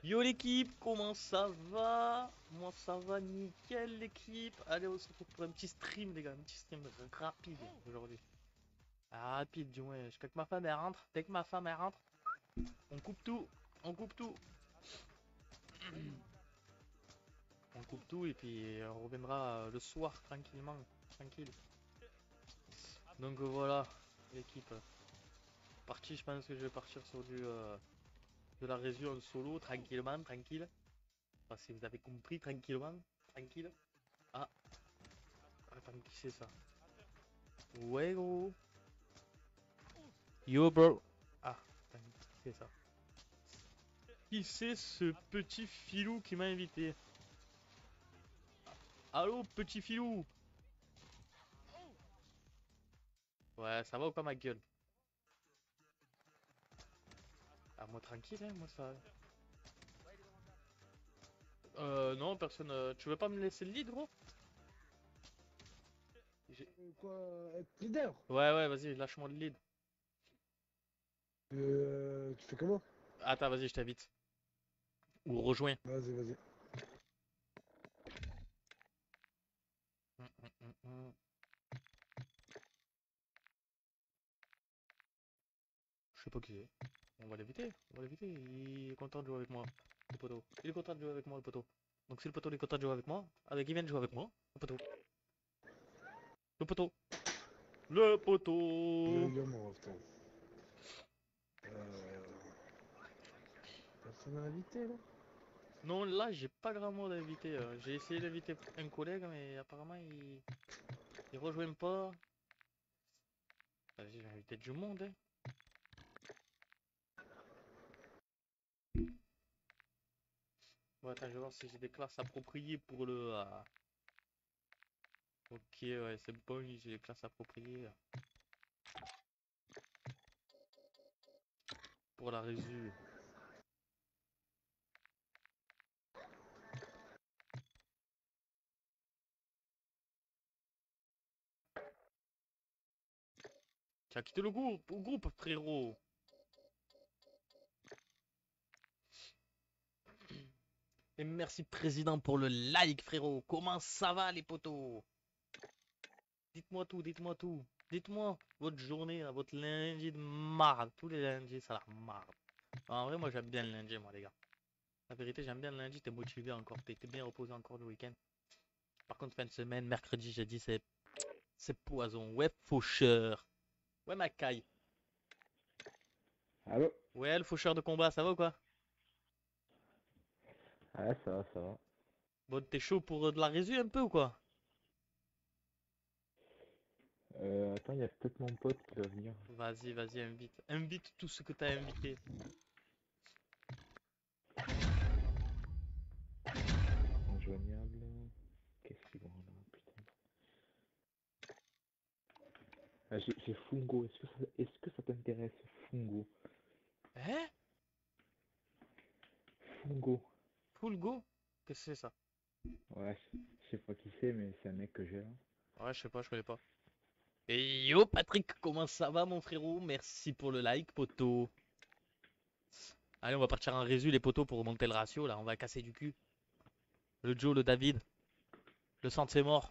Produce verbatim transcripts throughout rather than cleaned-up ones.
Yo l'équipe, comment ça va? Moi ça va nickel l'équipe. Allez on se retrouve pour un petit stream les gars, un petit stream rapide aujourd'hui. Ah, rapide du moins, jusqu'à que ma femme elle rentre. Dès que ma femme elle rentre, on coupe tout, on coupe tout. On coupe tout et puis on reviendra euh, le soir tranquillement, tranquille. Donc euh, voilà l'équipe. Parti, je pense que je vais partir sur du euh, de la région en solo, tranquillement, tranquille. Enfin, si vous avez compris, tranquillement, tranquille. Ah, attends, qui c'est ça? Ouais gros. Yo bro. Ah, putain, c'est ça. Qui c'est ce petit filou qui m'a invité? Allô petit filou? Ouais, ça va ou pas ma gueule? Ah moi tranquille hein, moi ça. Euh non personne. euh, Tu veux pas me laisser le lead gros? J'ai- Euh, Quoi, être leader? Ouais ouais vas-y lâche-moi le lead. Euh, tu fais comment? Attends vas-y je t'invite. Ou rejoins. Vas-y, vas-y. Hum, hum, hum, hum. Je sais pas qui c'est. On va l'éviter, on va l'éviter. Il est content de jouer avec moi, le poteau. Il est content de jouer avec moi, le poteau. Donc si le poteau il est content de jouer avec moi, avec il vient de jouer avec moi, le poteau. Le poteau. Le Je vais poteau. également, putain. Euh, Personne à inviter, là? Non, là j'ai pas grand monde à inviter. euh. J'ai essayé d'inviter un collègue, mais apparemment il, il rejoint pas. Vas-y, j'ai invité du monde. Hein. Bon, attends, je vais voir si j'ai des classes appropriées pour le. euh, Ok, ouais, c'est bon, j'ai des classes appropriées euh, pour la résu. Tu as quitté le groupe, le groupe, frérot. Et merci président pour le like frérot. Comment ça va les potos? Dites-moi tout, dites-moi tout. Dites-moi votre journée, là, votre lundi de marde. Tous les lundis, ça a l'air marde. En vrai, moi j'aime bien le lundi, moi les gars. La vérité, j'aime bien le lundi, t'es motivé encore, t'es t'es bien reposé encore le week-end. Par contre, fin de semaine, mercredi, jeudi, c'est c'est poison. Ouais, faucheur. Ouais, Macaille. Allô? Ouais, le faucheur de combat, ça va ou quoi? Ouais, ça va, ça va. Bon, t'es chaud pour euh, de la résu un peu ou quoi? Euh, attends, il y a peut-être mon pote qui va venir. Vas-y, vas-y, invite. Invite tout ce que t'as invité. Injoignable. Qu'est-ce qu'il va là, putain. Ah, j'ai j'ai Fungo. Est-ce que ça, est-ce que ça t'intéresse, Fungo? Hein? Fungo. Full go? Qu'est-ce que c'est ça? Ouais, je je sais pas qui c'est, mais c'est un mec que j'ai là. Ouais, je sais pas, je connais pas. Et yo Patrick, comment ça va mon frérot? Merci pour le like, poto. Allez, on va partir en résu les potos pour remonter le ratio là, on va casser du cul. Le Joe, le David, le sang de ses morts.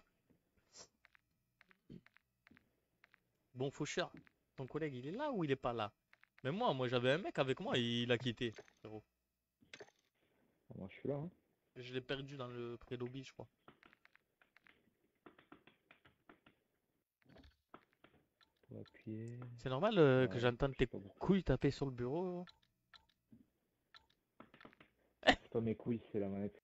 Bon faucheur, ton collègue il est là ou il est pas là? Mais moi, moi j'avais un mec avec moi, il a quitté, frérot. Ah, moi, je suis là, hein. Je l'ai perdu dans le pré-lobby, je crois. Pour appuyer. C'est normal euh, que Ouais, j'entende je sais tes pas pourquoi. couilles taper sur le bureau. C'est pas mes couilles, c'est la manette.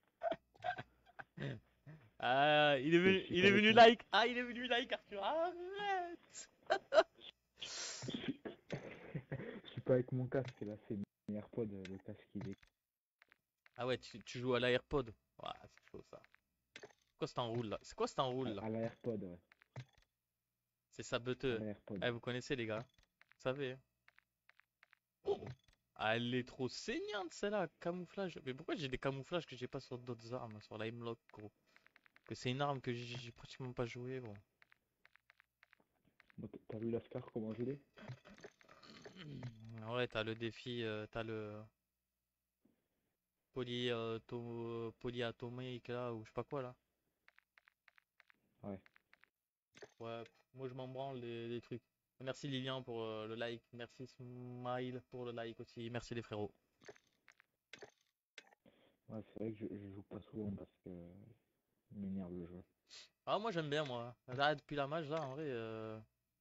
Ah, il est Je venu, suis il pas est avec venu mon... like. Ah, il est venu like, Arthur. Arrête. Je suis... je suis pas avec mon casque, là, c'est mes AirPods, le casque il est... Ah ouais, tu, tu joues à l'AirPod. Ouais, c'est chaud ça. C'est quoi cet enroule là? C'est quoi cet enroule À, là? à l'AirPod, ouais. C'est À saboteux. l'AirPod. Eh, vous connaissez les gars. Vous savez. Hein. Oh. Ah, elle est trop saignante celle-là. Camouflage. Mais pourquoi j'ai des camouflages que j'ai pas sur d'autres armes? Sur la Hemlock, gros. Que c'est une arme que j'ai j'ai pratiquement pas joué, gros. Bon, t- t'as vu la Scar, comment je l'ai? Ouais, t'as le défi. euh, t'as le. poly, euh, to- polyatomique là, ou je sais pas quoi là. Ouais. Ouais, moi je m'en branle des, des trucs. Merci Lilian pour euh, le like, merci Smile pour le like aussi, merci les frérots. Ouais, c'est vrai que je, je joue pas souvent parce que il m'énerve le jeu. Ah moi j'aime bien moi. Là depuis la match là en vrai euh,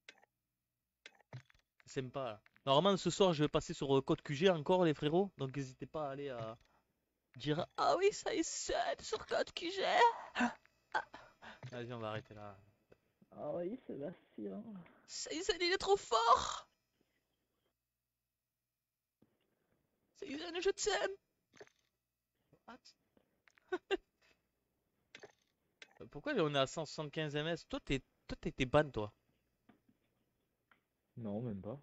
c'est sympa là. Normalement ce soir je vais passer sur euh, Code Q G encore les frérots, donc n'hésitez pas à aller à dire ah oui ça est seul sur Code Q G. Vas-y on va arrêter là. Ah oui, Sébastien. Saizen il est trop fort. Saizen je t'aime. What? Pourquoi on est à cent soixante-quinze M S? Toi t'es toi t'es t'es ban toi. Non, même pas.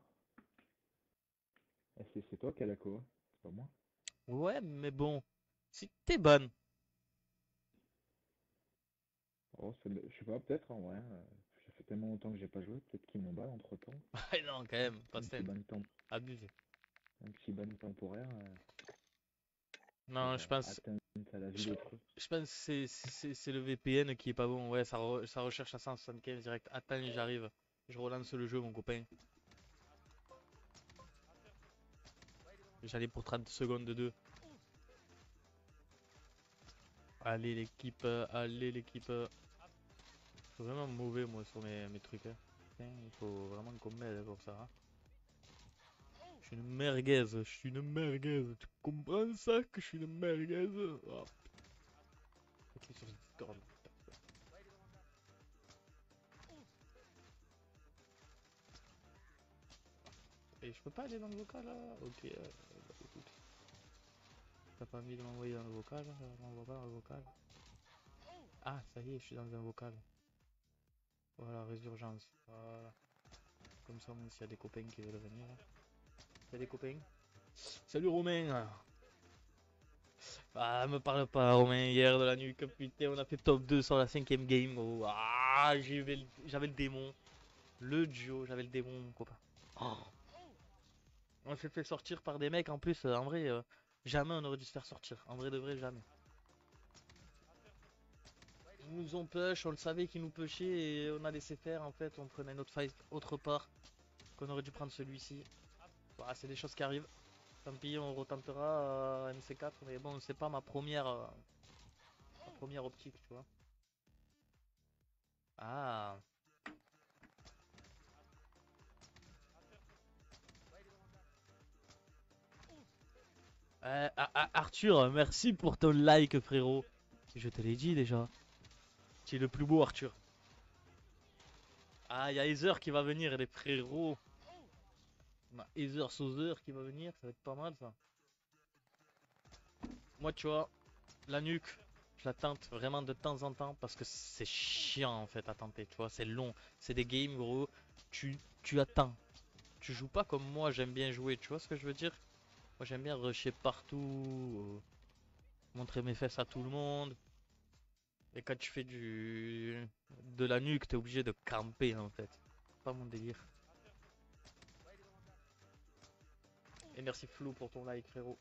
Eh, C'est c'est toi qui as la co, c'est pas moi. Ouais mais bon, si t'es ban. Oh, c'est le- je sais pas, peut-être en vrai. euh, Ça fait tellement longtemps que j'ai pas joué, peut-être qu'ils m'ont balle entre temps. Ouais non quand même, pas Un petit simple. ban temp- Abusé. un petit ban temporaire euh, Non pour je euh, pense. atteindre à la vie Je, d'autrui. je pense que c'est c'est- c'est le V P N qui est pas bon. Ouais, ça, re- ça recherche à cent soixante-quinze direct. Attends, j'arrive. Je relance le jeu, mon copain. J'allais pour trente secondes de deux. Allez, l'équipe. euh, Allez, l'équipe. euh. Je suis vraiment mauvais, moi, sur mes, mes trucs. Hein. Putain, il faut vraiment qu'on m'aide pour ça. Hein. Je suis une merguez. Je suis une merguez. Tu comprends ça que je suis une merguez? Oh, clique sur Discord. Et je peux pas aller dans le vocal là? Ok, euh, bah, écoute. T'as pas envie de m'envoyer dans le vocal? euh, M'envoie pas dans le vocal. Ah, ça y est, je suis dans un vocal. Voilà, résurgence. Voilà. Comme ça, même s'il y a des copains qui veulent venir. Il y a des copains? Salut Romain! Ah, me parle pas, Romain, hier de la nuit, putain, on a fait top deux sur la cinquième game, gros. Ah, j'avais le, j'avais le démon. Le duo, j'avais le démon, mon copain. Oh. On s'est fait sortir par des mecs en plus, euh, en vrai, euh, jamais on aurait dû se faire sortir. En vrai de vrai, jamais. Ils nous ont push, on le savait qu'ils nous pushaient et on a laissé faire en fait, on prenait notre fight autre part. Qu'on aurait dû prendre celui-ci. Bah, c'est des choses qui arrivent. Tant pis, on retentera euh, M C quatre, mais bon, c'est pas ma première, euh, ma première optique, tu vois. Ah. Euh, ah, ah, Arthur, merci pour ton like, frérot. Je te l'ai dit déjà. Tu es le plus beau, Arthur. Ah, il y a Heather qui va venir, les frérots. On a Heather Sauzer qui va venir, ça va être pas mal ça. Moi, tu vois, la nuque, je la tente vraiment de temps en temps parce que c'est chiant en fait à tenter, tu vois, c'est long. C'est des games, gros. Tu, tu attends. Tu joues pas comme moi, j'aime bien jouer, tu vois ce que je veux dire? Moi, j'aime bien rusher partout, euh, montrer mes fesses à tout le monde. Et quand tu fais du de la nuque, t'es obligé de camper en fait. Pas mon délire. Et merci Flou pour ton like, frérot.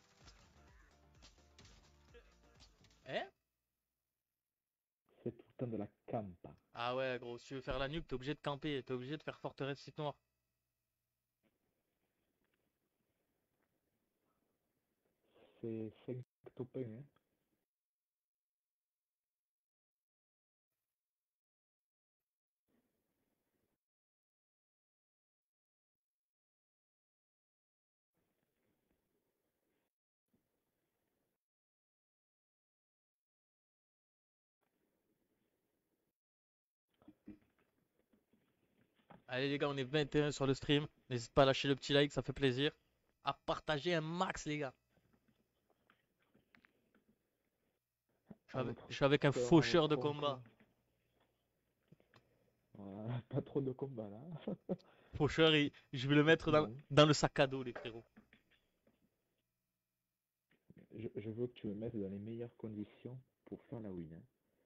Eh? C'est tout le temps de la campa. Ah ouais, gros, si tu veux faire la nuque, t'es obligé de camper, t'es obligé de faire forteresse site noir. C'est cinq topins, hein. Allez les gars, on est vingt et un sur le stream. N'hésite pas à lâcher le petit like, ça fait plaisir. À partager un max, les gars. Je suis À avec, votre je suis avec un cœur, à faucheur votre de conquête. combat. Voilà, pas trop de combat là. Faucheur, il- je vais le mettre dans, Non. dans le sac à dos, les frérots. Je, je veux que tu me mettes dans les meilleures conditions pour faire la win, hein.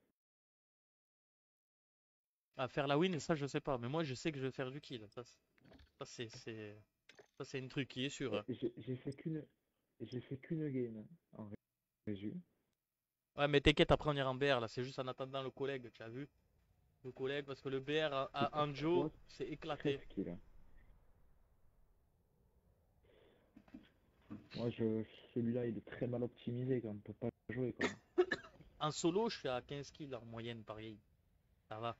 À faire la win, ça je sais pas. Mais moi je sais que je vais faire du kill. Ça, c'est- ça c'est c'est- ça, c'est une truc qui est sûr. Eh, Hein. J'ai j'ai fait qu'une j'ai fait qu'une game, hein, en vrai. J'ai vu. Ouais, mais t'inquiète, après on ira en B R là, c'est juste en attendant le collègue, tu as vu? Le collègue, parce que le B R à, C'est à Anjo, quoi c'est éclaté. Qu'est-ce qu'il a? Moi, je, celui-là, il est très mal optimisé quand on peut pas jouer quoi. En solo, je suis à quinze kills en moyenne par game. Ça va.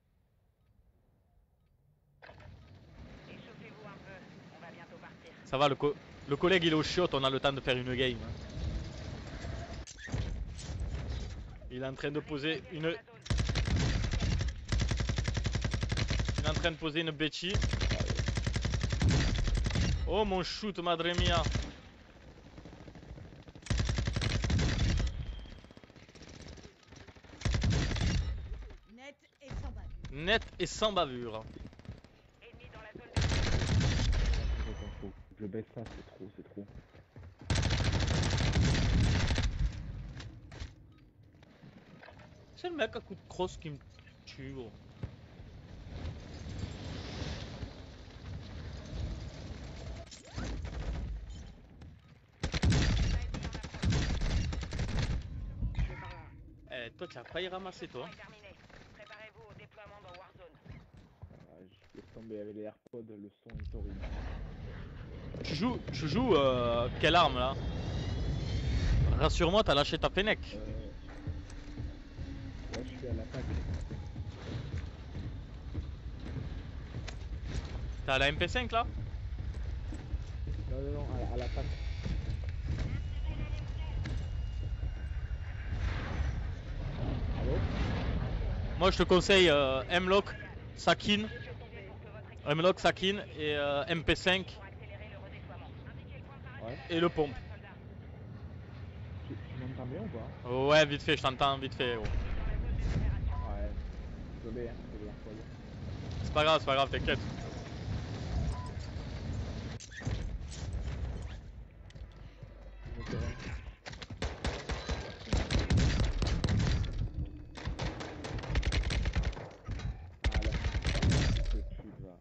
Échauffez-vous un peu, on va bientôt partir. Ça va, le, co le collègue il est au shot, on a le temps de faire une game. Hein. Il est en train de poser une... Il est en train de poser une Betchy. Oh mon shoot, madre mia. Net et sans bavure. Net et sans bavure. Ennemi dans la zone de... Attends, faut que je baisse ça, c'est trop, c'est trop. C'est le mec à coup de crosse qui me tue. Gros. Eh, toi tu as failli ramasser toi. Terminé. Préparez-vous au déploiement dans Warzone. Ah, je laisse tomber avec les AirPods, le son est horrible. Tu joues, tu joues euh, quelle arme là? Rassure-moi, t'as lâché ta Fennec. Euh... Ouais, je suis à l'attaque. T'as la M P cinq là? Non, non, non, à, à l'attaque. Allô? Moi je te conseille euh, M-Lock, Sakin, M-Lock, Sakin et euh, M P cinq Ouais. et le pompe. Tu, tu m'entends bien ou pas? Ouais, vite fait, je t'entends, vite fait. Gros. Ouais. Désolé, hein, c'est les AirPods. C'est pas grave, c'est pas grave, t'inquiète. Je me terrain. Ah là, ce truc là.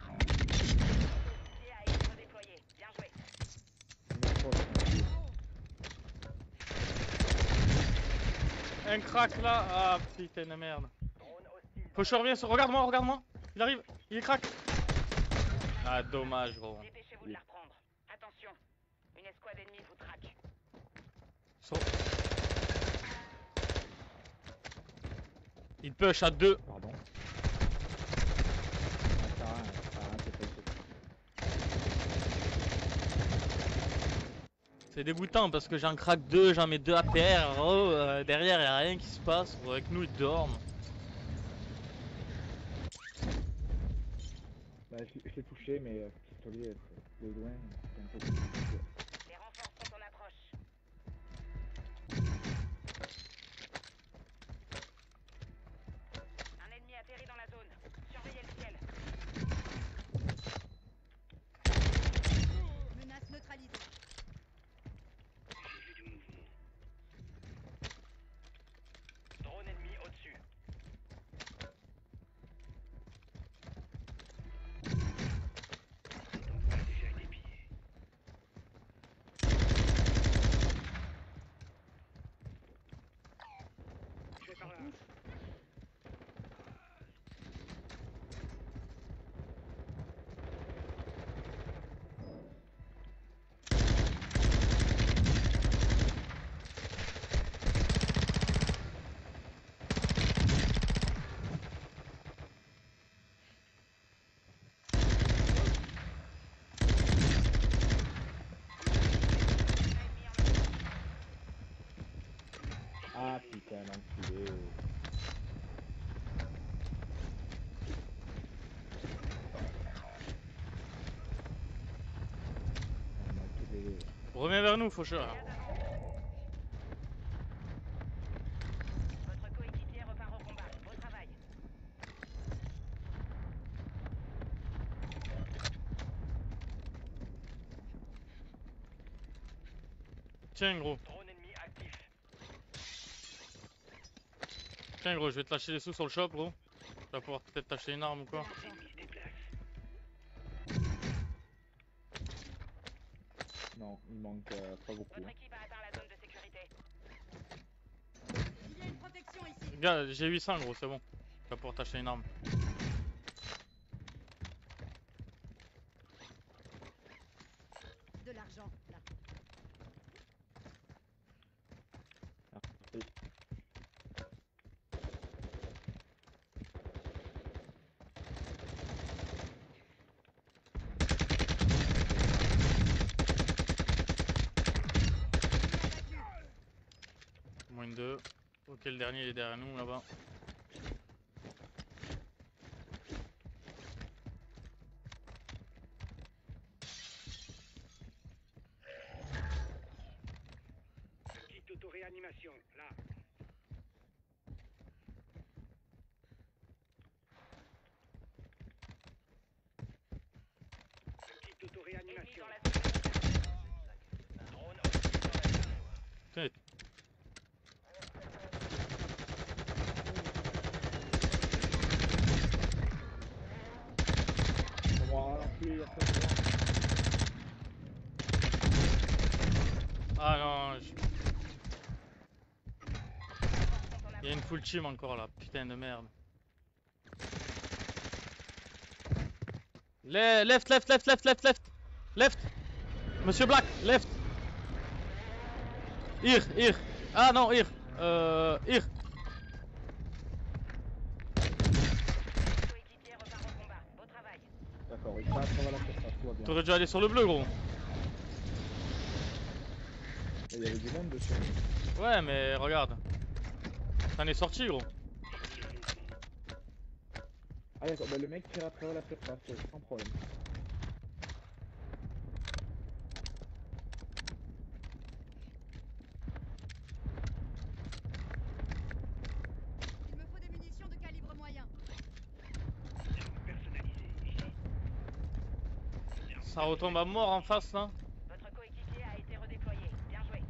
Pied à être déployé. Bien joué. Une approche, monsieur. Un crack là. Ah putain de merde. Drone hostile. Faut que je revienne sur. Regarde-moi, regarde-moi. Il arrive, il est crack. Ah dommage gros. Dépêchez-vous de la reprendre. Attention. Une escouade ennemie vous traque. So- Il push à deux. Pardon. Ah, ça, hein, ça, hein, c'est pas c'est- C'est dégoûtant parce que j'en craque deux, j'en mets deux à terre. Oh, euh, derrière, y a rien qui se passe. Avec nous, ils dorment. Bah, je, l'ai- je l'ai touché, mais euh, pistolet, euh, de loin, c'est un peu compliqué. Les renforts sont en approche. Un ennemi atterrit dans la zone. Surveillez le ciel. Menace neutralisée. Drone ennemi au-dessus. Je vais par là. Ah putain, l'enculé. On m'a enculé. Reviens vers nous, faucheur. Votre coéquipier repart au combat. Beau travail. Tiens, gros. Drone ennemi actif. Tiens, gros, je vais te lâcher les sous sur le shop, gros. Tu vas pouvoir peut-être t'acheter une arme ou quoi. Non, il manque euh, pas beaucoup. Votre Hein. équipe a atteint la zone de sécurité. protection ici. Gars, j'ai huit cents gros, c'est bon. Tu vas pouvoir t'acheter une arme. De l'argent, là. Merci. Moins de deux. Ok, le dernier il est derrière nous là-bas. Kit auto-réanimation, là. Kit Ennemi auto-réanimation. dans la zone de contact. Drone hostile dans la zone. Putain, On va ralentir, après on va- ah non, je... il y a une full team encore là, putain de merde. Le- Left, left, left, left, left, left, left. Monsieur Black, left. Ir, Ir. Ah non, Ir. Euh, Ir. Coéquipier repart au combat. Beau travail. D'accord, il passe, on va la surface, tout va bien. T'aurais dû aller sur le bleu gros. Et il y avait du monde dessus. Ouais, mais regarde. T'en es sorti gros. Ah d'accord, bah le mec tire à travers la surface, euh, sans problème. Il me faut des munitions de calibre moyen. Personnalisé, ici. Ça retombe à mort en face là. Votre coéquipier a été redéployé. Bien joué.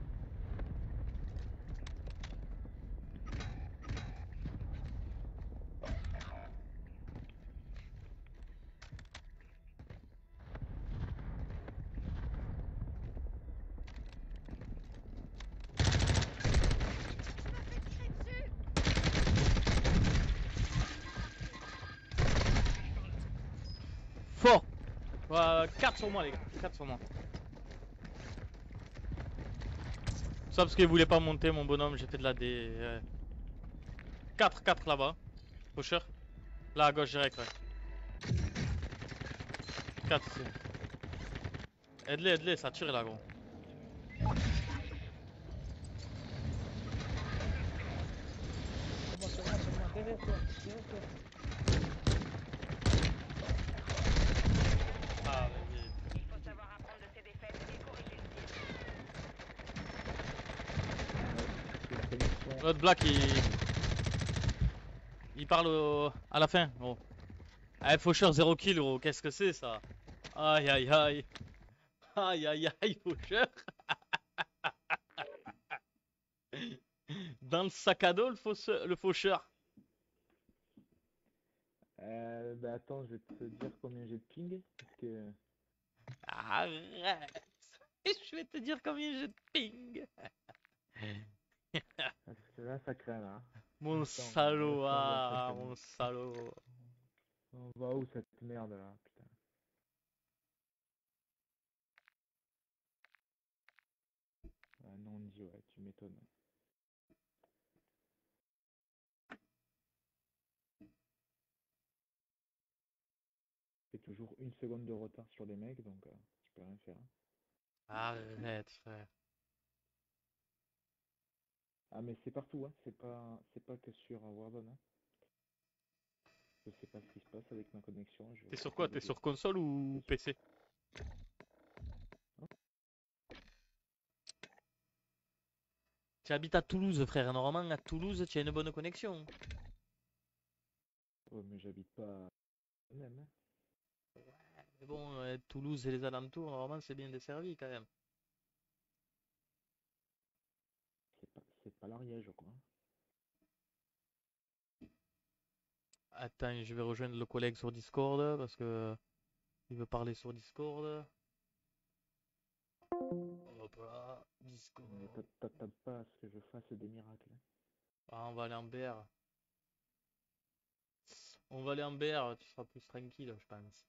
Fort. Euh, quatre sur moi les gars, quatre sur moi. Ça parce qu'il voulait pas monter mon bonhomme, j'ai fait de la D. Euh... quatre, quatre là-bas. Pusher. Là à gauche direct, ouais. quatre ici. Aide-les, aide-les, ça tire là gros. Comment ça va, ça va, derrière toi, derrière toi. Ah vas-y. Il faut savoir apprendre de ses défaites et corriger le tir. C'est la connexion. L'autre Black il... Il parle au... à la fin gros. Ah Faucheur zéro kill gros, qu'est-ce que c'est ça? Aïe aïe aïe. Aïe aïe aïe Faucheur. Dans le sac à dos le faucheur. Le faucheur. Euh, bah attends, je vais te dire combien j'ai de ping, parce que... Arrête. Je vais te dire combien j'ai de ping. Parce que là, ça craint, là. Mon Attends, salaud, là, ça va, ça ah, craint. mon salaud. On va où cette merde, là, putain. Ah non, on dit, ouais, tu m'étonnes. J'ai toujours une seconde de retard sur les mecs, donc euh, je peux rien faire. hein. Arrête, frère. Ah mais c'est partout, hein. C'est pas, c'est pas que sur euh, Warzone. Hein. Je sais pas ce qui se passe avec ma connexion. Je... T'es sur quoi? T'es sur console ou T'es P C? Tu habites à Toulouse, frère. Normalement, à Toulouse, tu as une bonne connexion. Oh mais j'habite pas même. Hein. Mais bon, euh, Toulouse et les alentours, normalement, c'est bien desservi quand même. C'est pas, c'est pas l'Ariège, je crois. hein. Attends, je vais rejoindre le collègue sur Discord parce que il veut parler sur Discord. Hop là, Discord. Mais t'a- t'a- t'attends pas à ce que je fasse des miracles. hein. Ah, on va aller en B R. On va aller en B R, tu seras plus tranquille, je pense.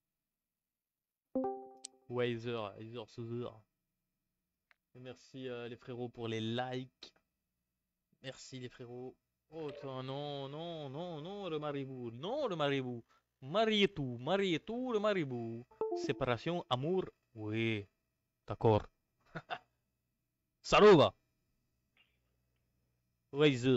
Ouais, Ether, Ether, Ether. Et merci euh, les frérots pour les likes. Merci les frérots. Oh, toi, non, non, non, non, le maribou. Non, le maribou. Mariez tout, mariez tout, le maribou. Séparation, amour. Oui, d'accord. Salut, va. Ouais, Ether.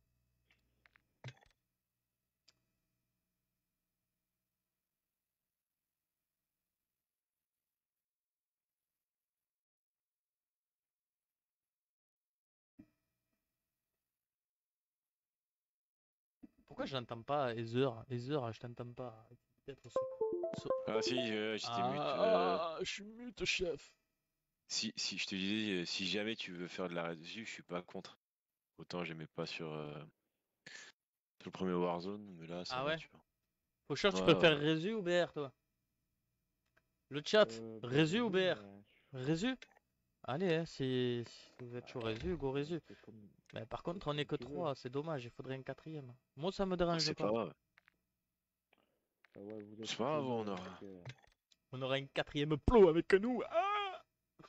Pourquoi je n'entends pas Ether? Ether, je t'entends pas. Peut-être sur- sur- Ah si, euh, j'étais mute. euh, Ah, je suis mute, chef. si, si, je te disais, euh, si jamais tu veux faire de la régie, je suis pas contre. Autant j'aimais pas sur, euh, sur le premier Warzone, mais là ça Ah va, ouais? tu vois. Faucheur, tu Ouais, préfères ouais. Résu ou B R, toi? Le chat, Euh, bah, Résu ou Résu, B R? mais Résu? Allez, hein, si, si vous êtes chaud Résu, go ouais, Résu. c'est comme, Mais par contre, c'est on est comme que tu veux. trois, c'est dommage, il faudrait un quatrième. Moi, ça me Non, dérange c'est pas. pas grave. Ah ouais, vous êtes C'est pas grave, on plusieurs, aura. donc, euh, On aura un quatrième plot avec nous. Ah,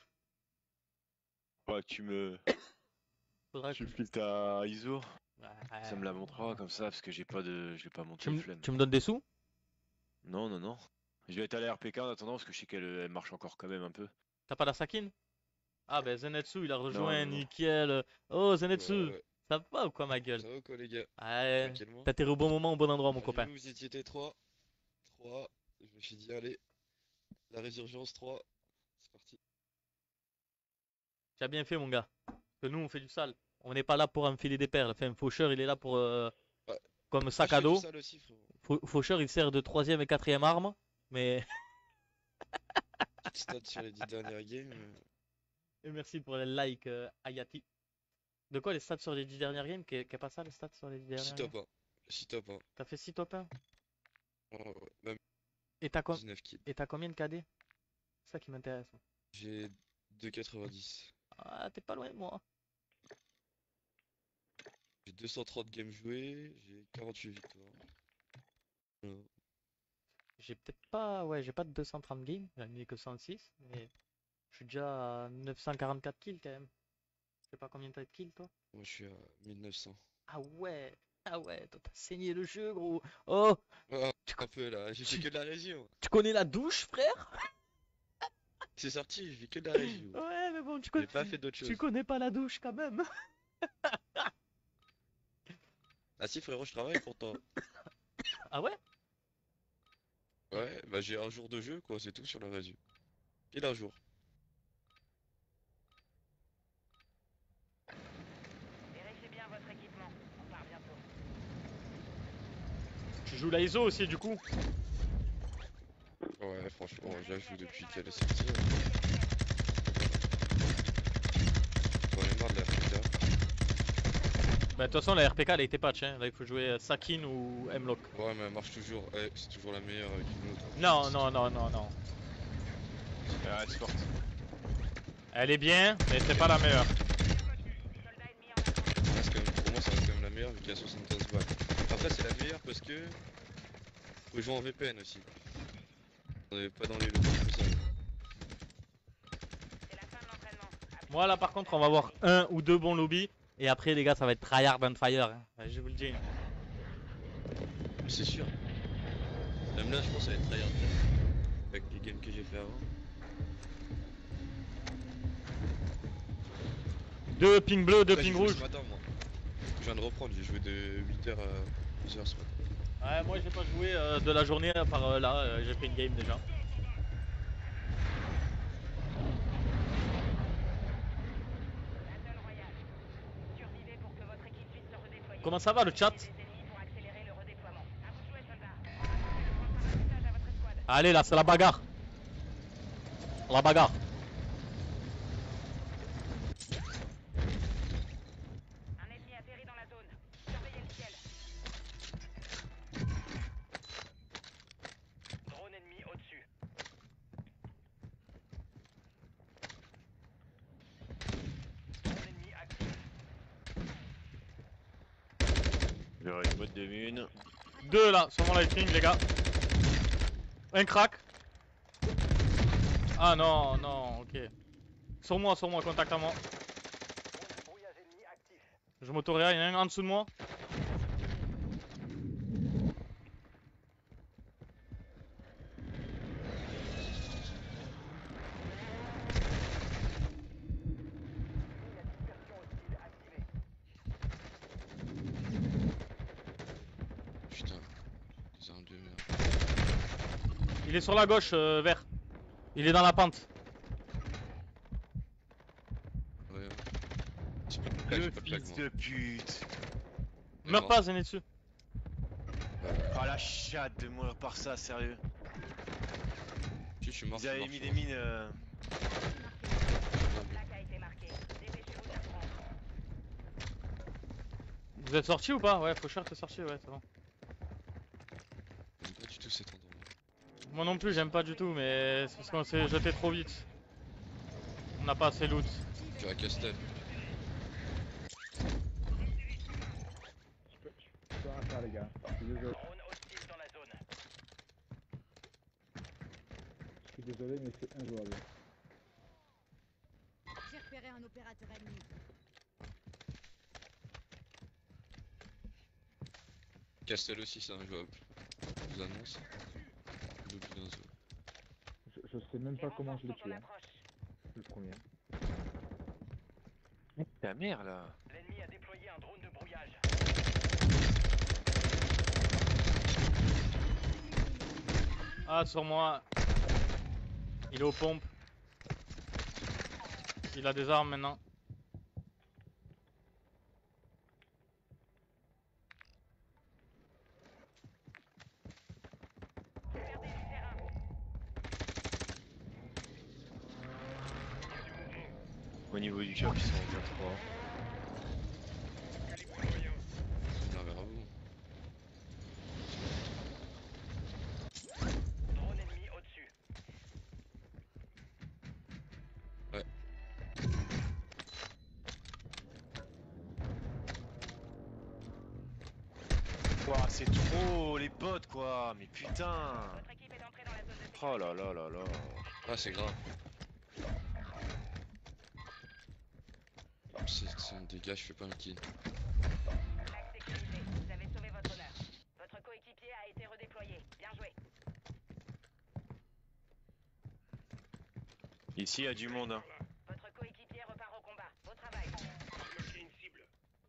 Ouais, tu me. faudra Tu que... me files ta I S O, ça me la montrera Ouais. comme ça, parce que j'ai pas de. Je l'ai pas Tu monté, me, flemme. tu me donnes des sous? Non, non, non. Je vais être à la R P K en attendant, parce que je sais qu'elle elle marche encore quand même un peu. T'as pas la Sakin? Ah ben Zenetsu, il a Non, rejoint, non, non. nickel. Oh Ouais, Zenetsu, ouais. ça va ou quoi ma gueule? Ça va quoi les gars? Ouais, Tranquillement. t'atterris au bon moment, au bon endroit mon Enfin, j'ai copain. vu vous étiez T trois. trois. Je me suis dit allez, la résurgence trois. C'est parti. Tu as bien fait mon gars. Parce que nous on fait du sale. On n'est pas là pour enfiler des perles. Enfin, Faucheur il est là pour... euh, Ouais. comme Moi sac je à fais du dos. sale aussi frérot. Fau- Faucheur il sert de troisième et quatrième arme. Mais... Petite stat sur les dix dernières games. euh, Et merci pour les likes euh, Ayati. De quoi les stats sur les dix dernières games? Qu'est qu'est pas ça les stats sur les dix six dernières games? top un. six top un. T'as fait six top un? Ouais, ouais, même Et t'as com- dix-neuf kills. et t'as combien de K D? C'est ça qui m'intéresse. J'ai deux quatre-vingt-dix. Ah t'es pas loin de moi. J'ai deux cent trente games jouées. J'ai quarante-huit victoires. Euh, J'ai peut-être pas... Ouais j'ai pas de deux cent trente games. J'en ai que cent six. Mais je suis déjà à neuf cent quarante-quatre kills quand même. Je sais pas combien t'as de kills toi. Moi je suis à mille neuf cents. Ah ouais. Ah ouais. Toi t'as saigné le jeu gros. Oh. Ah, Tu, un peu là. J'ai fait tu- que de la région. tu connais la douche frère? C'est sorti, j'ai fait que de la région. Ouais mais bon tu connais... J'ai pas fait d'autre Tu chose. connais pas la douche quand même. Ah si frérot, je travaille pourtant. Ah ouais? Ouais, bah j'ai un jour de jeu quoi, c'est tout sur la région. Pile un jour. Vérifiez bien votre équipement. On part bientôt. Tu joues la I S O aussi du coup? Ouais, franchement, je la joue depuis qu'elle est sortie. J'en ai marre de la F K. Bah de toute façon la R P K elle a été patch hein. Là il faut jouer euh, Sakin ou M-Lock. Ouais, mais elle marche toujours. Eh, c'est toujours la meilleure avec une autre. Non non non non non. Ah, elle sport. Elle est bien mais c'est pas la meilleure. Soldat ennemi en attente. Ça reste quand même- pour moi, ça reste quand même la meilleure vu qu'il y a soixante-quinze balles. Après, c'est la meilleure parce que faut jouer en V P N aussi. On n'est pas dans les lobbies comme ça. C'est la fin de l'entraînement. Moi là par contre on va avoir un ou deux bons lobbies. Et après les gars ça va être tryhard and fire hein. Ouais, je vous le dis. C'est sûr. Même là, je pense que ça va être tryhard. Avec les games que j'ai fait avant. Deux ping bleu, deux Après, j'ai ping joué rouge. ce matin, moi. Je viens de reprendre, j'ai joué de huit heures à douze heures ce matin. Ouais moi j'ai pas joué euh, de la journée à part euh, là, euh, j'ai fait une game déjà. Battle Royale. Survivez pour que votre équipe puisse se redéployer. Comment ça va le chat? Utilisez les ennemis pour accélérer le redéploiement. À vous de jouer, soldats. Apportez le point de message à votre escouade. Allez là c'est la bagarre. La bagarre. Un ennemi atterrit dans la zone. Surveillez le ciel. Drone ennemi au-dessus. Drone ennemi actif. J'aurai une boîte de mine. Deux là, sur mon lighting, les gars. Un crack. Ah non, non, ok. Sur moi, sur moi, contact à moi. Je m'autoréa, il y en a un en dessous de moi. Putain. Ils ont deux merde. Il est sur la gauche, euh, vert. Il est dans la pente. Ouais, ouais. J'ai pas de plaque, Le j'ai pas de plaque, fils moi. de pute. Il est Meurs mort. pas, Zenitsu. Oh la chatte de mourir par ça, sérieux. Si, je suis mort. Ils je suis avaient mort, mis je des suis mines. euh, La plaque a été marquée. Dépêchez-vous de la prendre. Vous êtes sorti ou pas? Ouais, Faucheur, t'es sorti, ouais, c'est bon. mort. J'aime pas du tout cet endroit. Moi non plus, j'aime pas du tout, mais c'est parce qu'on s'est jeté trop vite. On n'a pas assez loot. Tu as Castel. Je peux, je peux rien faire, les gars. Je suis désolé. Drone hostile dans la zone. Je suis désolé, mais c'est injouable. J'ai repéré un opérateur ennemi. Castel aussi, c'est injouable. Je vous annonce. Double d'un zoo. Je, je sais même Les pas comment renforts je l'ai sont en tué. Hein. approche. Le premier. Ta mère là. L'ennemi a déployé un drone de brouillage. Ah, sur moi. Il est aux pompes. Il a des armes maintenant. Perdez du terrain. Au niveau du cap, ils sont vingt-trois. Calibre moyen. Non, vers vous. Drone ennemi au-dessus. Ouah, c'est trop les potes quoi. Mais putain. Votre équipe est entrée dans la zone de sécurité. Oh là là là là. Ah, c'est grave. C'est son dégât, je fais pas un kill. Plaque sécurisée. Vous avez sauvé votre honneur. Votre coéquipier a été redéployé. Bien joué. Ici, il y a du monde. Hein. Votre coéquipier repart au combat. Beau travail. Bloqué une cible.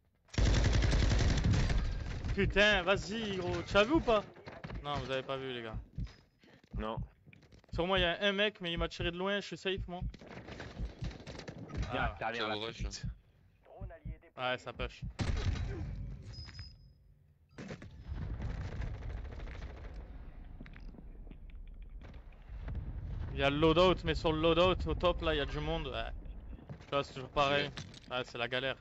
Putain, vas-y, gros. Tu as vu ou pas? Non, vous avez pas vu, les gars. Non. Sur moi, il y a un mec, mais il m'a tiré de loin. Je suis safe, moi. Ah, ta Ça vous rush, là. Drone allié déployé. ouais, ça push. Il y a le loadout, mais sur le loadout, au top, là, il y a du monde. Ouais. Là, c'est toujours pareil. Ouais, c'est la galère.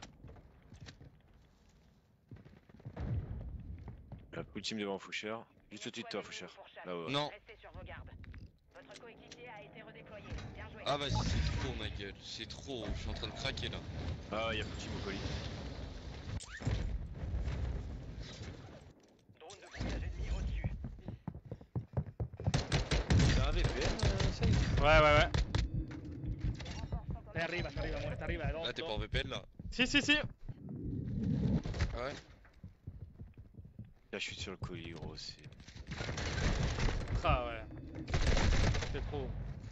La full team devant Foucher. Juste au-dessus de toi, Foucher. Là-haut. Non. Restez sur vos gardes. Votre coéquipier a été redéployé. Bien joué. Ah, vas-y, c'est trop, ma gueule. C'est trop. Je suis en train de craquer là. Ah, il y a full team au colis. Drone de brouillage ennemi au-dessus. T'as un V P N, euh, Saïd? Ouais, ouais, ouais. Stai arriva, sta arriva, amore, sta arriva, è Là, t'es pas l'otto. en V P N là. Si, si, si. Ah ouais. Là, je suis sur le colis, gros. C'est. Ah, ouais. C'est trop.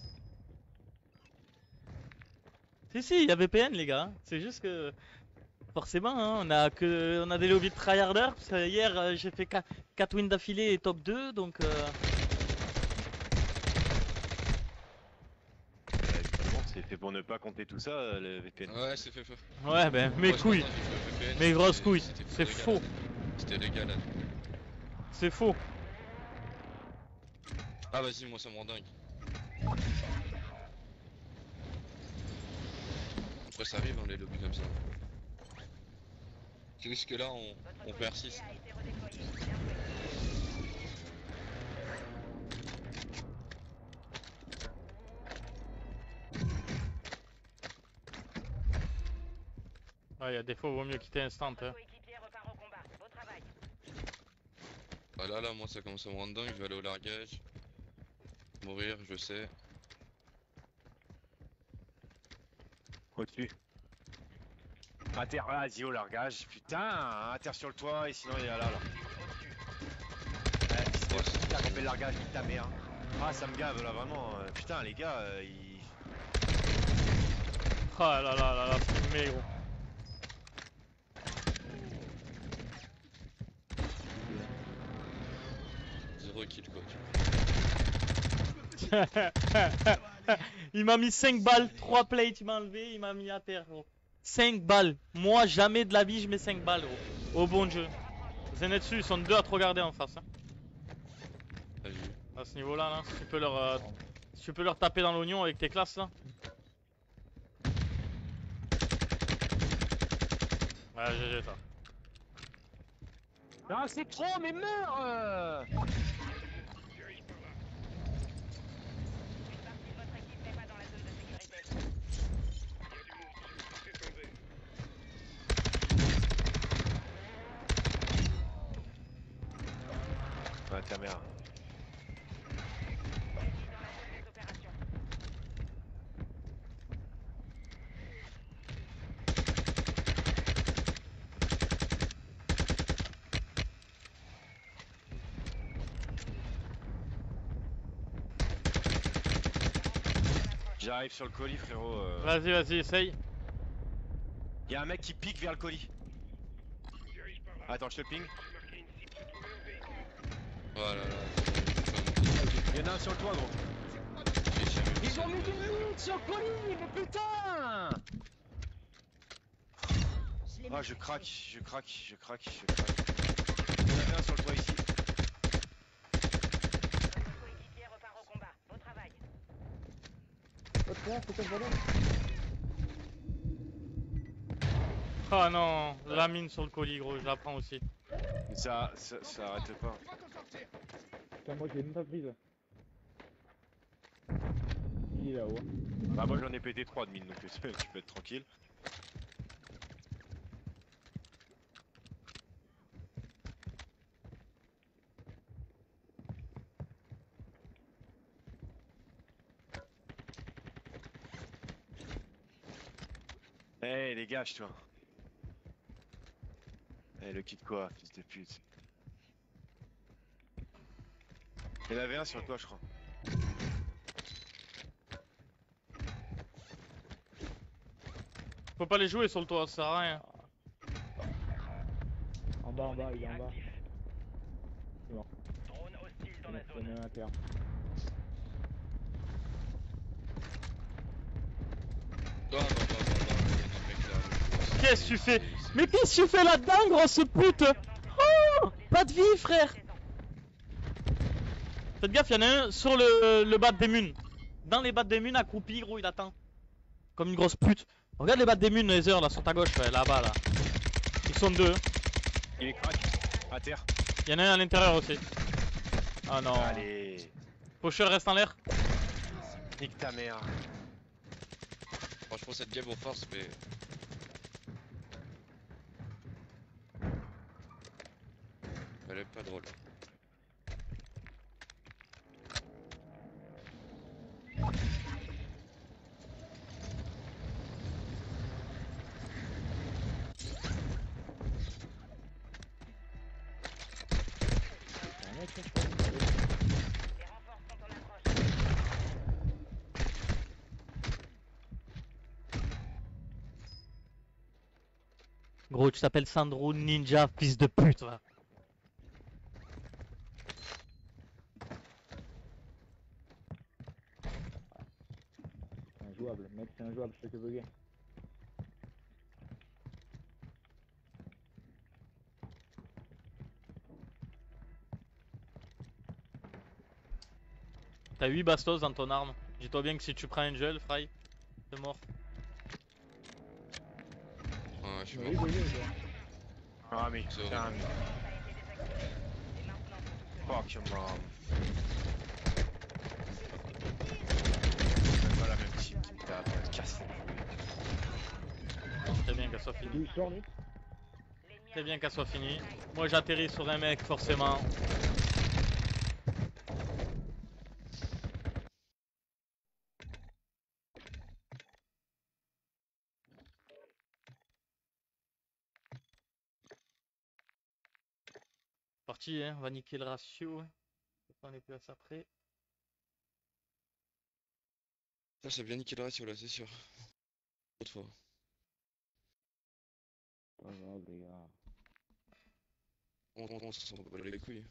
Si, si, il y a V P N, les gars. C'est juste que. Forcément, hein, on a que on a des lobbies de tryharders. Parce que hier, euh, j'ai fait quatre wins d'affilée et top deux, donc. Euh... Ouais, évidemment, c'est fait pour ne pas compter tout ça, euh, le V P N. Ouais, c'est fait feu. Ouais, ben, mes Moi, ce couilles. matin, j'ai fait le V P N, Mes grosses c'était- couilles. c'était C'est légal. faux. C'était légal. hein. C'est faux. Ah, vas-y, moi ça me rend dingue. Après, ça arrive, hein, les lobbies comme ça. C'est juste que là, on, Votre on coéquipier persiste. a été redéployé. Bien joué. Ouais, il y a des fois, il vaut mieux quitter instant. Hein. Votre coéquipier repart au combat. Beau travail. Ah là là, moi ça commence à me rendre dingue, je vais aller au largage. Mourir, je sais. Au-dessus. Inter, vas-y au largage. Putain, inter sur le toit et sinon il est là là. Ouais, Oh, c'est putain, trop on fait le largage, nique ta mère. Ah, ça me gave là vraiment. euh, Putain, les gars, euh, ils. Ah là là là là, filmé gros. Zéro kill coach. Il m'a mis cinq balles, trois plates, il m'a enlevé, il m'a mis à terre gros. cinq balles. Moi jamais de la vie je mets cinq balles gros. Au bon Dieu. Zenitsu ils sont deux à te regarder en face. Hein. T'as vu? À ce niveau là, là si tu peux leur euh, si tu peux leur taper dans l'oignon avec tes classes là. Ouais G G ça. Non, c'est trop, mais meurs euh... Une partie de votre équipe n'est pas dans la zone de sécurité. Ouais, ta mère. Ennemi dans la zone des opérations. J'arrive sur le colis, frérot. euh. Vas-y vas-y essaye. Y'a un mec qui pique vers le colis. Attends, je te ping. Voilà là. Y'en a un sur le toit, gros. J'ai jamais vu Ils ça. ont mis du mid sur le colis, mais putain! Je l'ai Ah, je massacré. craque, je craque, je craque, je craque. Il y en avait un sur le toit ici. Votre coéquipier repart au combat. Au travail. Ah non, la mine sur le colis gros, je la prends aussi. Mais ça, ça, ça arrête pas. Putain, moi j'ai même pas pris là. Il est là-haut. Bah, moi j'en ai pété trois de mine, donc tu peux être tranquille. Eh hey, les gars, toi. Eh hey, le kit quoi, fils de pute. Il y en avait un sur le toit, je crois. Faut pas les jouer sur le toit, ça sert à rien. En bas, en bas, il est en bas. Drone hostile dans la Il y en zone. a un à terre. Non, non, non, non, non, il y a des mecs là. Qu'est-ce que tu fais? Mais qu'est-ce que tu fais là-dedans, grosse pute? Oh, pas de vie, frère. Faites gaffe, y'en a un sur le, le bas des munes. Dans les bas des munes, accroupi, gros, il attend. Comme une grosse pute. Regarde les bas des munes, les heures, là, sur ta gauche, ouais, là-bas, là. Ils sont deux. Il est crack, à terre. Y'en a un à l'intérieur aussi. Ah non. Allez, Pocheur reste en l'air. nique ta mère. Franchement, cette game on force, mais. Elle est pas drôle. C'est un mec là, je crois. Les renforts sont en approche. Gros, tu t'appelles Sandro Ninja, fils de pute, va. C'est injouable, mec, c'est injouable, je fais que bugger. T'as huit bastos dans ton arme. Dis-toi bien que si tu prends un gel, Fry, t'es mort. Ouais, je suis Mais mort. oui, bugger, quoi. Ah, mais C'est putain, horrible. mais. Et maintenant, faut tout se Fuck, mom. C'est pas la même team qui me tape, casse les couilles. C'est bien qu'elle soit finie. D'où il sort lui? L'ennemi C'est bien qu'elle soit finie. Moi j'atterris sur un mec forcément. Parti, hein, on va niquer le ratio. On les places après. Ça, c'est bien niqué le ratio là, c'est sûr. Autre fois. Pas grave, les gars. On, on, on s'en bat les couilles.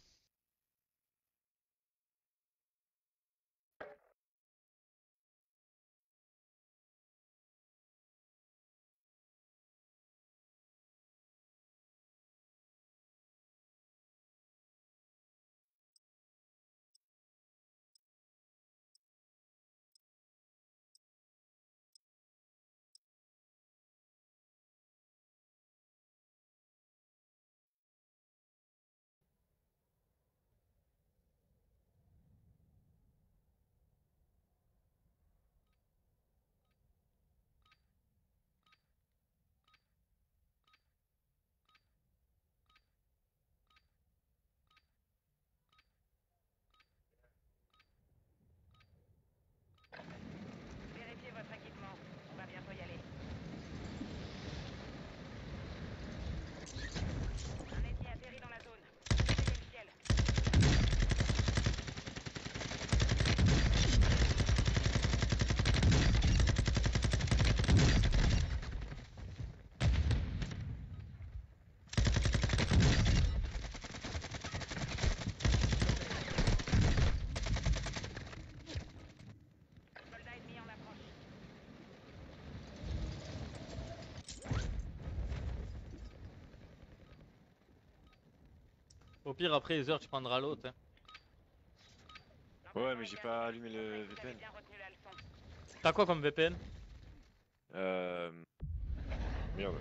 Vérifiez votre équipement. On va bientôt y aller. Un ennemi atterrit dans la zone. Surveillez le ciel. Soldat ennemi en approche. Au pire après les heures tu prendras l'autre. Hein. Ouais, mais j'ai pas allumé le V P N. Bien retenu la leçon. T'as quoi comme V P N? Euh... Merde.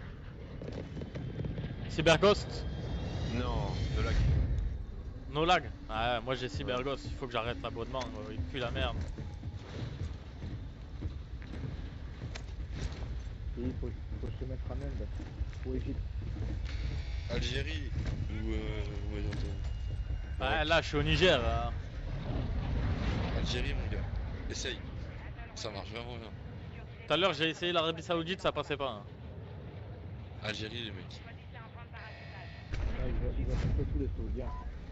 Cyberghost? Non, de lag. No lag? Ah moi j'ai Cyberghost, il faut que j'arrête l'abonnement, il pue la merde. Et il faut, faut se mettre en Inde. Ou Égypte. Algérie ou euh, ouais, j'entends. Ah là je suis au Niger. Là. Algérie, mon gars. Essaye. Ça marche vraiment bien. Tout à l'heure j'ai essayé l'Arabie Saoudite, ça passait pas. Hein. Algérie, les mecs. Choisissez un point de parachutage. Ah, il va, il va faire tous les Saoudiens.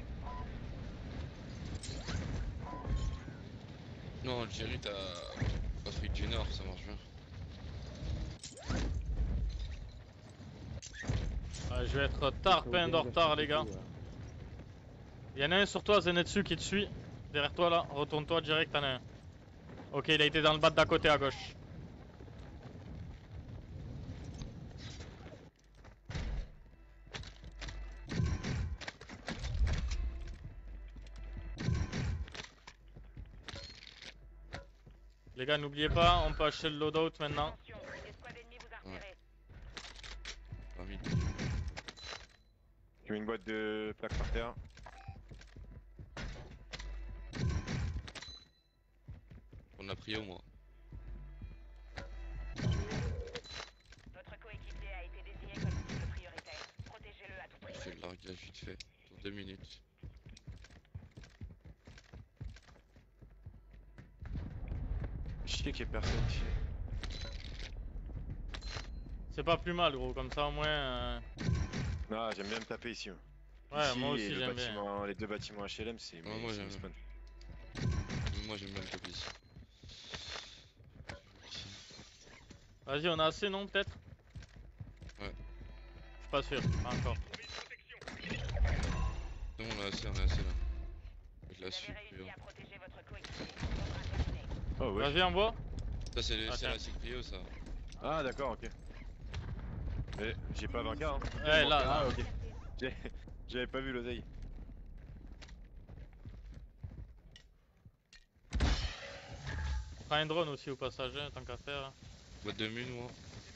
Non, Algérie, t'as Afrique du Nord, ça marche bien. Ouais, je vais être tard, plein de retard les gars. Il y en a un sur toi, Zenetsu, qui te suit. Derrière toi là, retourne-toi direct, t'en as un. Ok, il a été dans le bas d'à côté à gauche. Les gars, n'oubliez pas, on peut acheter le loadout maintenant. Attention, une escouade ennemie vous a repéré. Ah oui. Je mets une boîte de plaques par terre. On a pris au moins. Votre coéquipier a été désigné comme cible prioritaire. Protégez-le à tout prix. Je fais le largage vite fait. Dans deux minutes. Je sais qu'il y a personne ici. C'est pas plus mal gros, comme ça au moins... Euh... Non, j'aime bien me taper ici. Ouais, ici, moi et aussi le j'aime bien. bâtiment, les deux bâtiments H L M, c'est Ouais, moi, c'est j'aime mes spawns. Moi j'aime bien le top ici. Vas-y, on a assez non peut-être? Ouais. Je suis pas sûr, pas encore. Non, on a assez, on a assez là. Je Vous la avez suis. réussi à protéger votre coéquipier. Contrat terminé. Oh ouais. Vas-y, envoie. Ça, c'est Ah, c'est tiens. la Cyprio, ça. Ah d'accord, ok. Mais j'ai pas vingt K hein. Ouais, là, Ah là. ok. J'ai- J'avais pas vu l'oseille. Prends un drone aussi au passage, hein, tant qu'à faire. Hein. Boîte de mine, moi.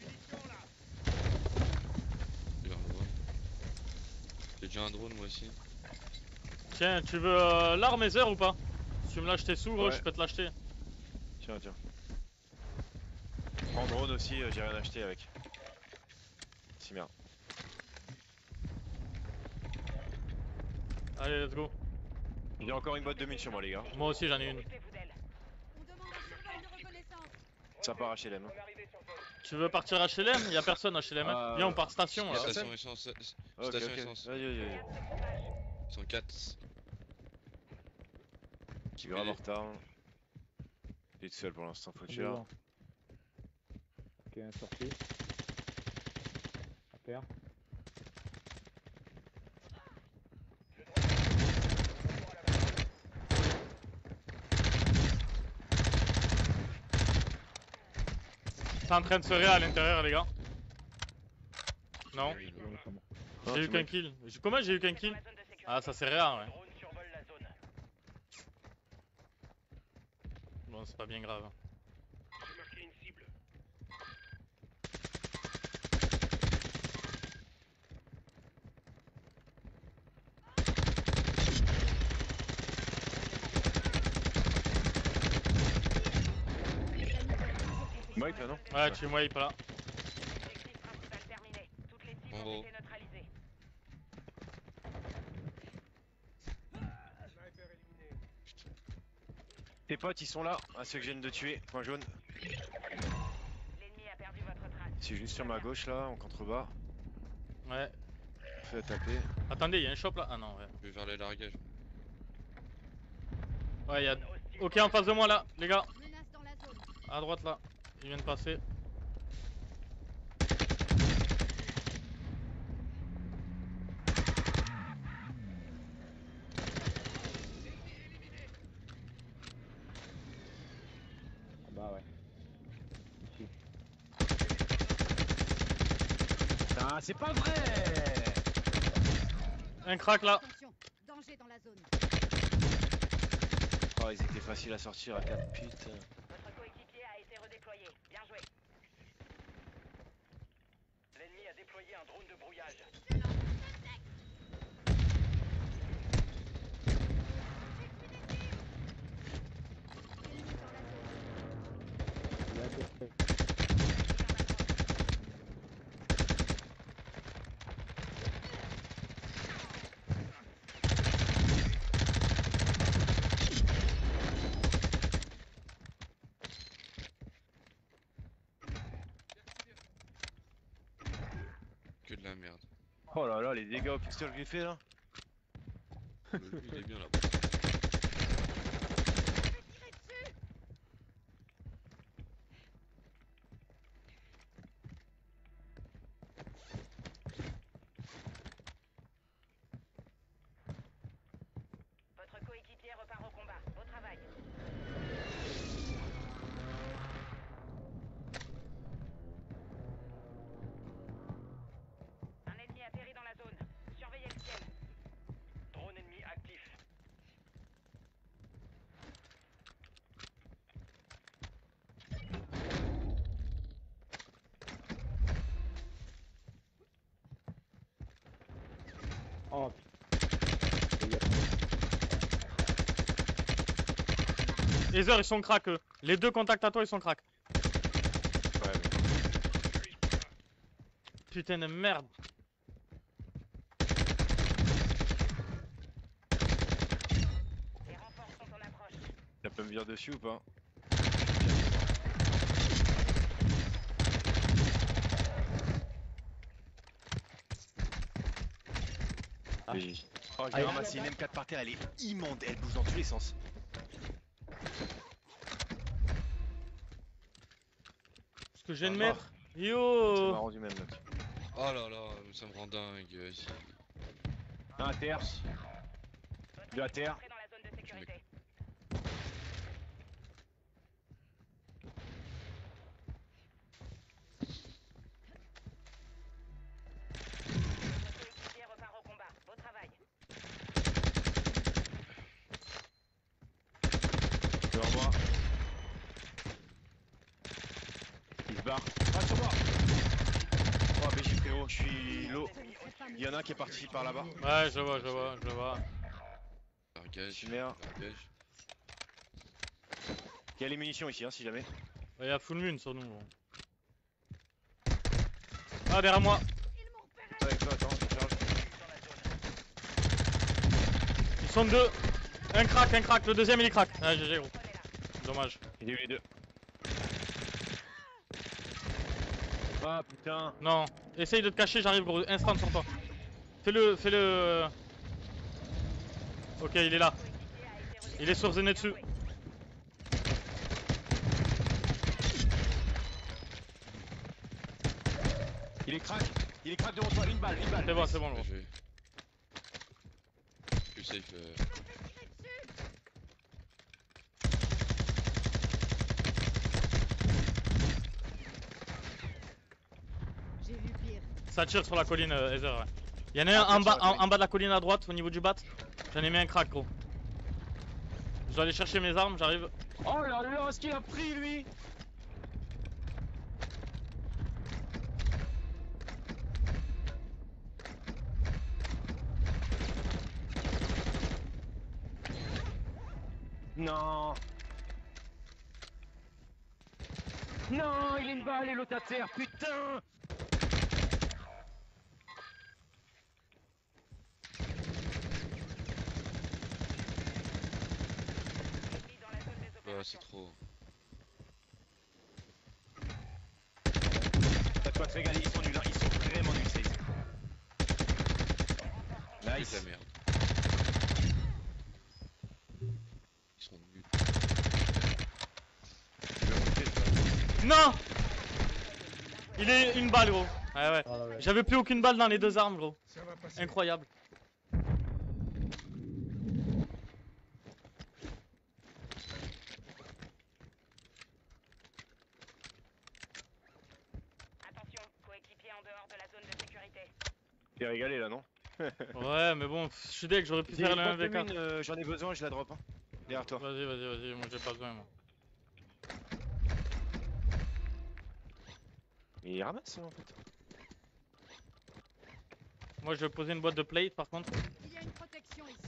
J'ai un drone. J'ai déjà un drone, moi aussi. Tiens, tu veux euh, l'arme Ether ou pas? Si tu me l'acheter sous, gros, Ouais. je peux te l'acheter. Tiens, tiens. Prends drone aussi, euh, j'ai rien acheté avec. Si merde. Allez, let's go. J'ai encore une boîte de mine sur moi, les gars. Moi aussi j'en ai une. Occupez-vous d'elle. On demande un survol de reconnaissance. Ça part H L M. Tu veux partir H L M? Y'a personne H L M. Ah, Viens, on part station là. Station essence. Ok, Station ok. essence. Vas-y, vas-y, vas-y. Ils sont quatre. Je suis grave en retard. Il est tout seul pour l'instant, faut tuer. Devant. Ok, un sorti. À terre. C'est en train de se ré à l'intérieur, les gars. Non, Ouais, c'est bon. j'ai eu qu'un kill. J'ai- Comment j'ai eu qu'un kill? Ah, ça c'est réel, ouais. Drone survole la zone. Bon, c'est pas bien grave. J'ai marqué une cible. Mike là, non? Ouais, tu me wipe là. Objectif principal terminé. Toutes les cibles En ont haut. été neutralisées. Tes potes, ils sont là, à ceux que je viens de tuer. Point jaune. L'ennemi a perdu votre trace. C'est juste sur ma gauche là, en contrebas. Ouais. Fais taper. Attendez, y'a un shop là. Ah non, ouais. Je vais vers les largages. Ouais, y'a. Ok, en face de moi là, les gars. Menace dans la zone. À droite là. Il vient de passer. Ah bah ouais. Ici. Ah, c'est pas vrai! Un crack là. Attention, danger dans la zone. Oh, ils étaient faciles à sortir à quatre putain. Votre coéquipier a été redéployé. Bien joué. L'ennemi a déployé un drone de brouillage. Là, c'est fait. Que de la merde. Oh là là, les dégâts au pistol que j'ai fait là. Le jeu, il est bien là. Votre coéquipier repart au combat. Au travail. Un ennemi atterrit dans la zone. Surveillez le ciel. Drone ennemi actif. Oh putain. Les heures ils sont crack eux. Les deux contacts à toi ils sont crack. Ouais, Putain de merde. Les renforts sont en approche. ça peut me venir dessus ou pas? Ah. Oui. Oh, j'ai Allez. ramassé une M quatre par terre, elle est immonde, elle bouge dans tous les sens. Ce que je viens de Ah, mettre. Ça m'a Yo. rendu même là. Oh là là, ça me rend dingue. vas-y. Un à terre. Votre Deux à équipe est terre. entrée dans la zone de sécurité. Votre coéquipier repart au combat. Au travail. Devant moi. Il se barre. Ah, sur moi! Oh, B J frérot, je suis low. Il y en a un qui est parti par là-bas. Ouais, je vois, je vois, je vois. Largage. Chimère. Largage. Il y a les munitions ici, hein, si jamais. Il y a full moon sur nous. Bon. Ah, derrière moi. Ils m'ont repéré. Avec toi, attends, je charge. Dans la zone. sont deux. Un crack, un crack. Le deuxième il est crack. Ah, G G gros. Dommage. Il a eu les deux. Ah putain. Non. Essaye de te cacher, j'arrive gros. Instant sur toi. Fais-le, fais-le. Ok, il est là. Il est sur Zenitsu. Il est crack. Il est crack devant toi. Une balle, une balle. C'est bon, c'est bon gros. Bien joué. Plus safe. Euh... J'ai vu pire. Ça tire sur la colline, euh, Heather, ouais. Y'en a un en bas, en, en bas de la colline à droite, au niveau du bat. J'en ai mis un crack, gros. Je dois aller chercher mes armes, j'arrive. Oh là là, ce qu'il a pris lui. Non. Non, il a une balle et l'autre à terre, putain. Bah, c'est trop. T'as quoi te régaler, ils sont nuls, hein. Ils sont vraiment nuls, c'est. C'est Nice. de la merde. Ils sont nuls. Tu veux monter, toi. Non! Il est une balle, gros. Ouais, ouais. Ah, ouais. J'avais plus aucune balle dans les deux armes, gros. Ça va passer. Incroyable. Attention, coéquipier en dehors de la zone de sécurité. T'es régalé là, non? Ouais, mais bon, je suis deg, j'aurais pu faire le un v quatre. euh, J'en ai besoin, je la drop. Hein. Derrière toi. Vas-y, vas-y, vas-y, moi j'ai pas besoin, moi. Et il ramasse en fait. Moi je vais poser une boîte de plate par contre. Il y a une protection ici.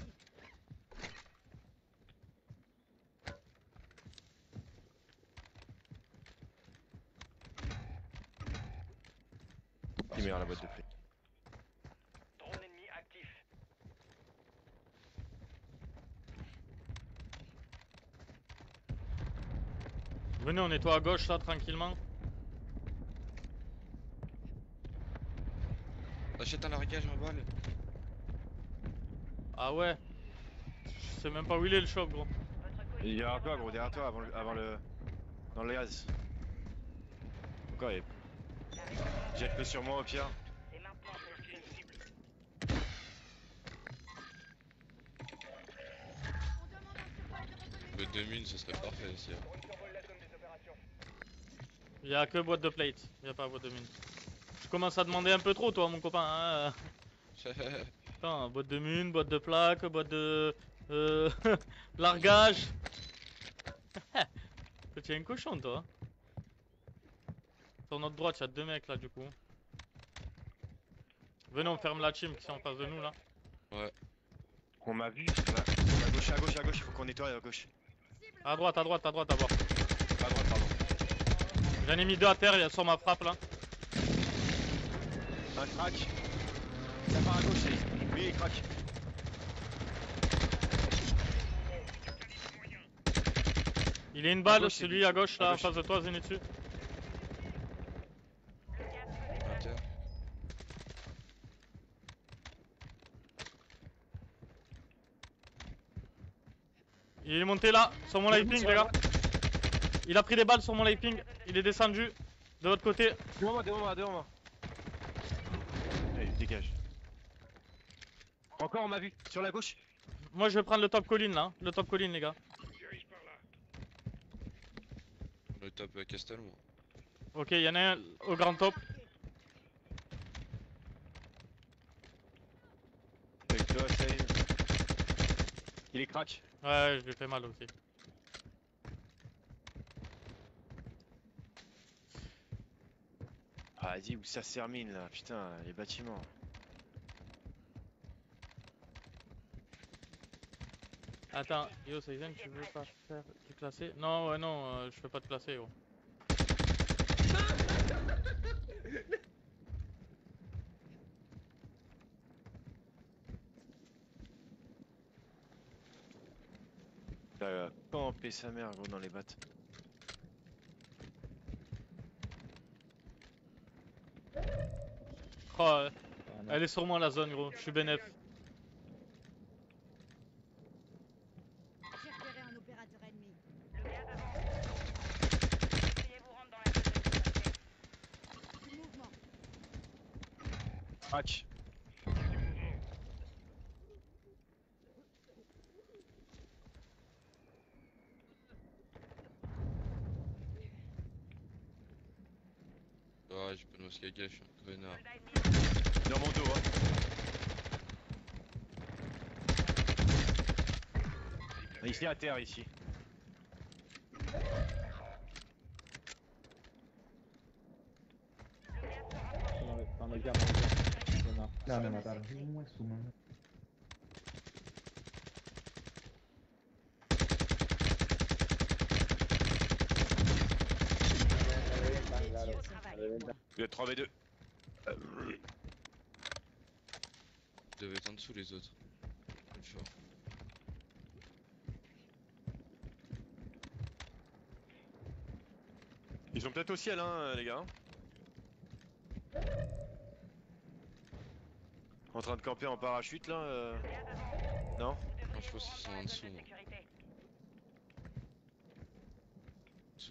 Il met la boîte de play. Drone ennemi actif. Venez, on nettoie à gauche là, tranquillement. Achète un largage en balle. Ah ouais. Je sais même pas où il est le shop, gros. Votre Il est coéquipier derrière toi, en gros, dehors derrière de toi, la avant le. zone Avant le... Dans le gaz. Encore, il La récompense, jette-le sur moi au pire. c'est maintenant. Marqué une cible. On demande un survol de Le reconnaissance. deux mines, ce serait parfait aussi. hein. Drone survole la zone des opérations. Il y a que boîte de plate, il y a pas boîte de mine. Tu commences à demander un peu trop, toi, mon copain. Hein. Attends, boîte de mine, boîte de plaque, boîte de. Euh, largage. Tu es un cochon, toi. Sur notre droite, il y a deux mecs là, du coup. Venez, on ferme la team qui est en face de nous là. On m'a vu. Là. À gauche, à gauche, à gauche, il faut qu'on nettoie à gauche. Cible À droite, à droite, à droite d'abord. À droite, pardon. J'en ai mis deux à terre, il y a sur ma frappe là. Un crack. Ça part à gauche, c'est. Lui, il crack. Il est une balle, gauche, c'est celui lui. à gauche À là, en gauche. face de toi, Zenitsu. Inter. Il est monté là, sur mon live ping, les gars. Il a pris des balles sur mon live ping. Il est descendu de votre côté. Devant moi, devant moi, devant moi. Allez, dégage. Encore, on m'a vu. Sur la gauche. Moi, je vais prendre le top colline là. Le top colline, les gars. Dirige par là. Le top euh, Castle, moi. Ok, il y en a un au grand top. Avec toi, save. Il est crack. Ouais, je lui fais mal aussi. Ah, vas-y, où ça se termine là, putain, les bâtiments. Attends, yo, Saizen, tu veux pas faire te classer? Non, ouais, non, euh, je fais pas de classer, gros. paix sa mère, gros, dans les battes. Oh, euh, Ah, non. elle est sur moi la zone, gros. Je suis bénéf. J'ai repéré un opérateur ennemi. Le gaz avance. Essayez-vous rentre dans la zone de sécurité. Mouvement. Crac. Ah, j'ai pas de masque à gage, je suis un connard. Soldat ennemi. Dans mon dos, hein. Ici à terre, ici. Le gaz se rapproche. Dans le, dans le gars, dans le gars. Il y en a. Là, me mataron. Un es su madre. Beau travail. Le trois v deux. Ils doivent être en dessous les autres. Plus fort. Ils sont peut-être au ciel, hein, les gars. En train de camper en parachute, là. euh, Le gaz avance. Non? Vous devriez Non, je vous pense qu'ils rendre dans sont en la zone dessous, de moi. sécurité. Dessous.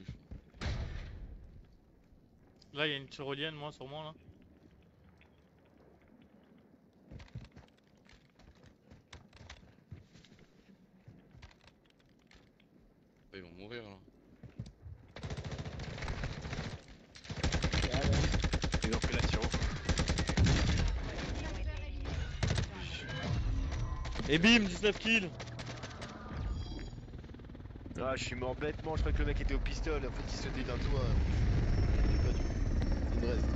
Là, il y a une tyrolienne, moi, sur moi, là. Ils vont mourir là. Ils ont pris la tiro. Opérateur éliminé. Et bim, dix-neuf kills. Ah, je suis mort bêtement, je crois que le mec était au pistolet, en fait il sautait d'un toit. Il était pas du tout. Il me reste.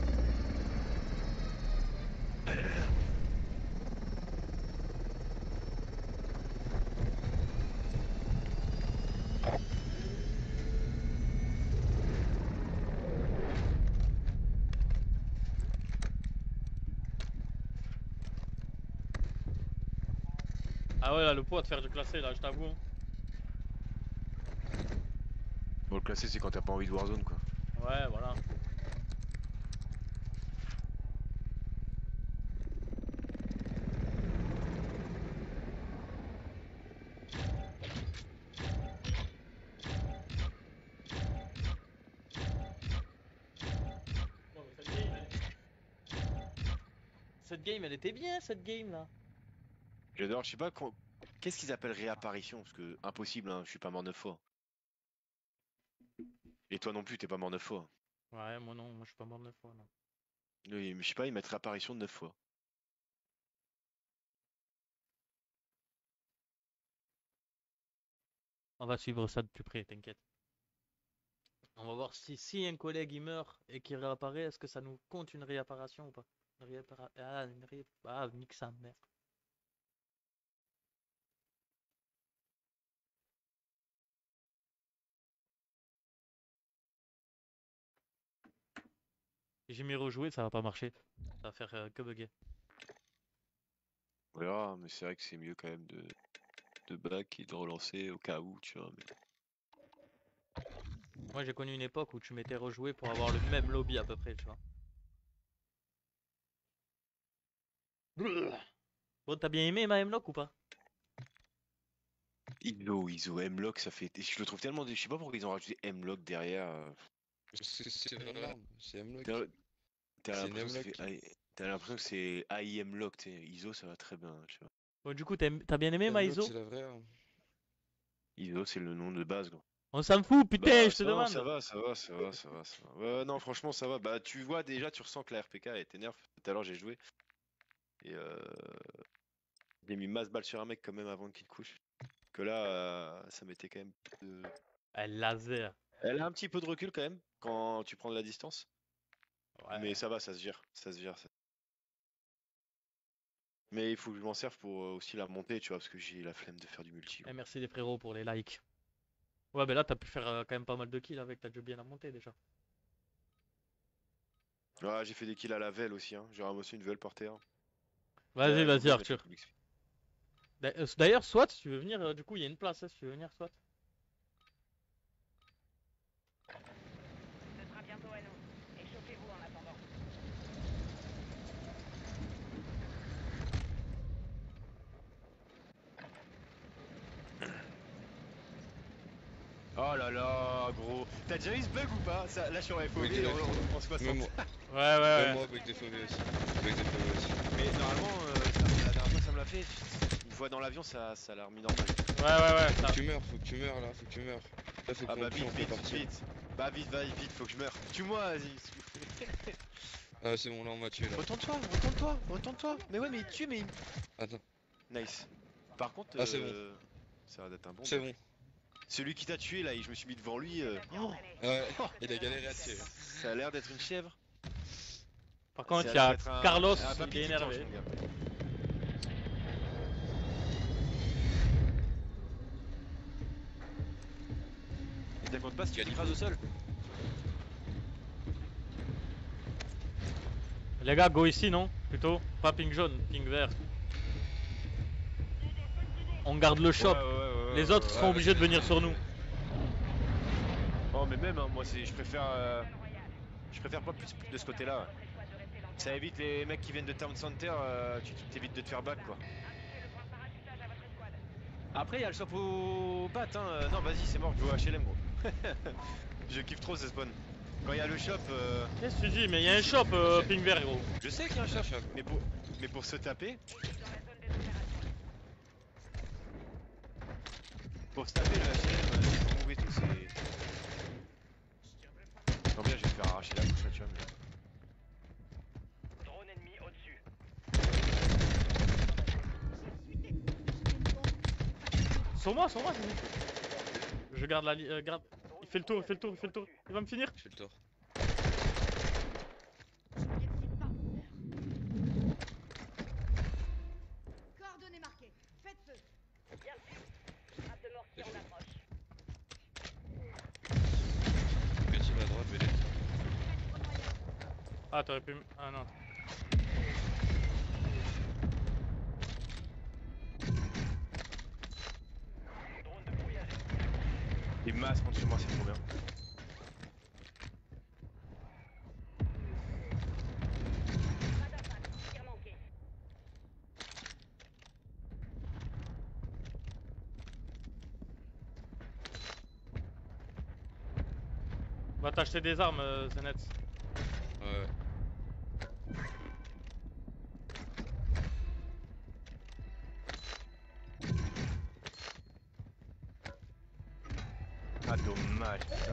Ah ouais, là, le pot à te faire déclasser, là, je t'avoue. hein. Bon, le classé c'est quand t'as pas envie de Warzone quoi. Ouais, voilà. Cette game, elle était bien, cette game, là. J'adore, je sais pas quand- qu'est-ce qu'ils appellent réapparition, parce que impossible, hein, je suis pas mort neuf fois. Et toi non plus, t'es pas mort neuf fois. Ouais, moi non, moi je suis pas mort neuf fois, non. Oui, mais je sais pas, ils mettent réapparition de neuf fois. On va suivre ça de plus près, t'inquiète. On va voir si, si un collègue il meurt et qu'il réapparaît, est-ce que ça nous compte une réapparition ou pas? Une réappara... Ah, une ré... Ah, nique sa mère. Si j'ai mis rejouer, ça va pas marcher. Ça va faire euh, que bugger. On verra, mais c'est vrai que c'est mieux quand même de, de back et de relancer au cas où, tu vois. Mais... Moi j'ai connu une époque où tu mettais rejouer pour avoir le même lobby à peu près, tu vois. Bon, t'as bien aimé ma M-Lock ou pas? Iso, Iso, M-Lock, ça fait. Je le trouve tellement. Je sais pas pourquoi ils ont rajouté M-Lock derrière. euh. C'est c'est une arme, c'est M-Lock. T'as t'as C'est une l'impression que ça M-Lock. fait I- t'as l'impression que c'est A I M-Lock, tu sais. Iso, ça va très bien, tu vois. Bon, du coup, t'aimes- t'as bien aimé ma M-Lock, I S O? c'est la vraie arme. Iso, c'est le nom de base, gros. On s'en fout, putain, Bah, je te ça, non, demande. ça va, ça va, ça va, ça va, ça va. Ouais, non, franchement, ça va. Bah, tu vois, déjà, tu ressens que la R P K elle t'énerve. Tout à l'heure, j'ai joué. Et euh... j'ai mis masse balle sur un mec quand même avant qu'il couche. Que là, euh, ça mettait quand même. de- Elle laser. Elle a un petit peu de recul quand même, quand tu prends de la distance. Ouais. Mais ça va, ça se gère. Ça se gère. ça- Mais il faut que je m'en serve pour euh, aussi la monter, tu vois, parce que j'ai la flemme de faire du multi. Eh, merci les frérots pour les likes. Ouais, mais là, t'as pu faire euh, quand même pas mal de kills avec, t'as déjà bien la montée déjà. Ouais, j'ai fait des kills à la velle aussi, hein. J'ai ramassé une velle par terre. Vas-y, Ouais, j'ai vas-y, oublié de Arthur. mettre le X P. D'a- euh, D'ailleurs, soit, si tu veux venir, euh, du coup, il y a une place, hein, si tu veux venir, soit. Oh là là, gros. T'as déjà eu ce bug ou pas? Ça, là, je suis en F O V, Oui, en, en, en soixante. Même moi, Ouais, ouais, même ouais. moi avec des F O V aussi. Avec des F O V aussi. Mais normalement, euh, ça- la dernière fois que ça me l'a fait, une fois dans l'avion, ça, ça l'a remis normal. Ouais, ouais, ouais. Faut Ça... que tu meurs, faut que tu meurs là, faut que tu meurs. Là, faut Ah qu'on bah tue, vite, on peut vite, partir. vite. Bah vite, va vite, faut que je meure. Tue-moi, vas-y. s'il vous plaît. Ah, c'est bon, là, on m'a tué là. Retourne-toi, retourne-toi, retourne-toi. Mais ouais, mais tue, mais. Attends, Nice. Par contre, Ah, c'est euh, ça va être un bon. c'est bah. bon. Celui qui t'a tué là, et je me suis mis devant lui. euh, oh, Ouais, il a galéré à tuer. ça a l'air d'être une chèvre. Par contre, Ça a il y a l'air d'être un- Carlos, un il papy est qui planche, énervé. mon gars. Il t'inquiète pas si tu t'écrases au sol. Les gars, go ici, non? Plutôt. Pas ping jaune, ping vert. On garde le shop. Ouais, ouais, ouais, ouais, Les ouais, autres ouais, seront ouais, obligés de vas-y, venir vas-y, sur vas-y. nous. Oh mais même hein, moi c'est je préfère euh, je préfère pas plus de ce côté là. Ça évite les mecs qui viennent de Town Center, euh, tu t'évites de te faire back quoi. Après il y a le shop au bat hein. euh, non vas-y c'est mort, je joue à H L M gros. Je kiffe trop ce spawn. Quand il y a le shop euh, Qu'est-ce que tu dis? Mais il y a un shop euh, ping vert, gros. je sais qu'il y a un shop, mais pour mais pour se taper. Pour se taper le H L M, euh, c'est mauvais tout, c'est. Non bien je vais me faire arracher la bouche là tu vois mais. Drone ennemi au-dessus. Sur moi, sur moi, c'est bon. Je garde la li- euh, garde. Il fait le tour, il fait le tour, il fait le tour. Il va me finir. Je fais le tort. Coordonnées marquées. Faites feu. Bien reçu. Frappe de mortier en approche. Petit à droite, Vélet. Ah, t'aurais pu. m- Ah non. Drone de brouillage. Les masques contre moi c'est trop bien. Pas d'impact. Tir manqué. Va t'acheter des armes, euh, Zenet. Ouais. Ah dommage putain.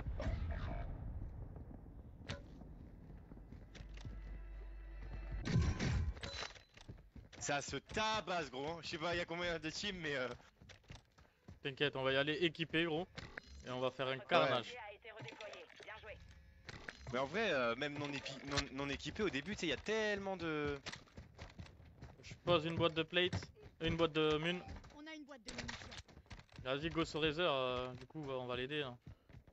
Ça se tabasse gros, hein. Je sais pas il y a combien de teams mais euh... T'inquiète, on va y aller équipé, gros. Et on va faire un carnage. A été redéployé. Bien joué. Mais en vrai euh, même non, épi... non, non équipé au début tu sais il y a tellement de... Je pose une boîte de plates, une boîte de mun. On a une boîte de munitions. Vas-y, go sur Razer, euh, du coup, on va l'aider. Hein.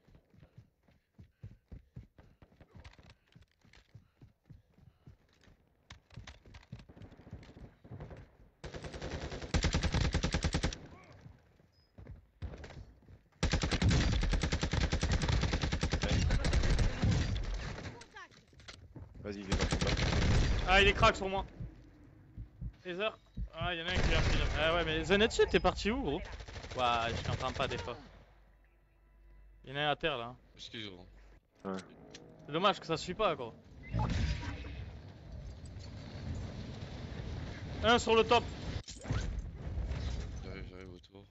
Contact. Vas-y il est dans ton bac. Ah, il est crack sur moi. Razer. Ah, y'en a un qui vient me filer. Ah ouais, mais Zenetsu, t'es parti où, gros? Ouah, je t'entends pas des fois. Y'en a un à terre, là. Excuse-moi. C'est dommage que ça suit pas, gros. Un sur le top. J'arrive, j'arrive autour.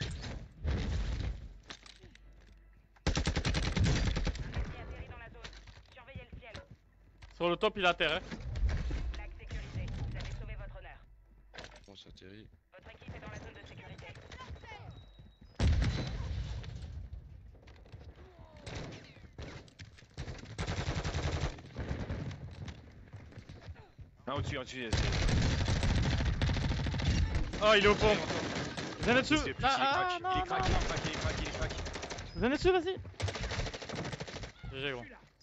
Un ennemi atterri dans la zone. Surveillez le ciel. Sur le top, il est à terre, hein. Flag sécurisé. Vous avez sauvé votre honneur. Bon, ça atterrit. Votre équipe est dans la zone de sécurité. Ah au-dessus, au-dessus. Oh, il est au pont. Zenetsu. Il se fait petit, Ah, il est ah, crack, il est non, crack, non, il est crack, il est crack, il est crack. Zenetsu, vas-y. G G, gros.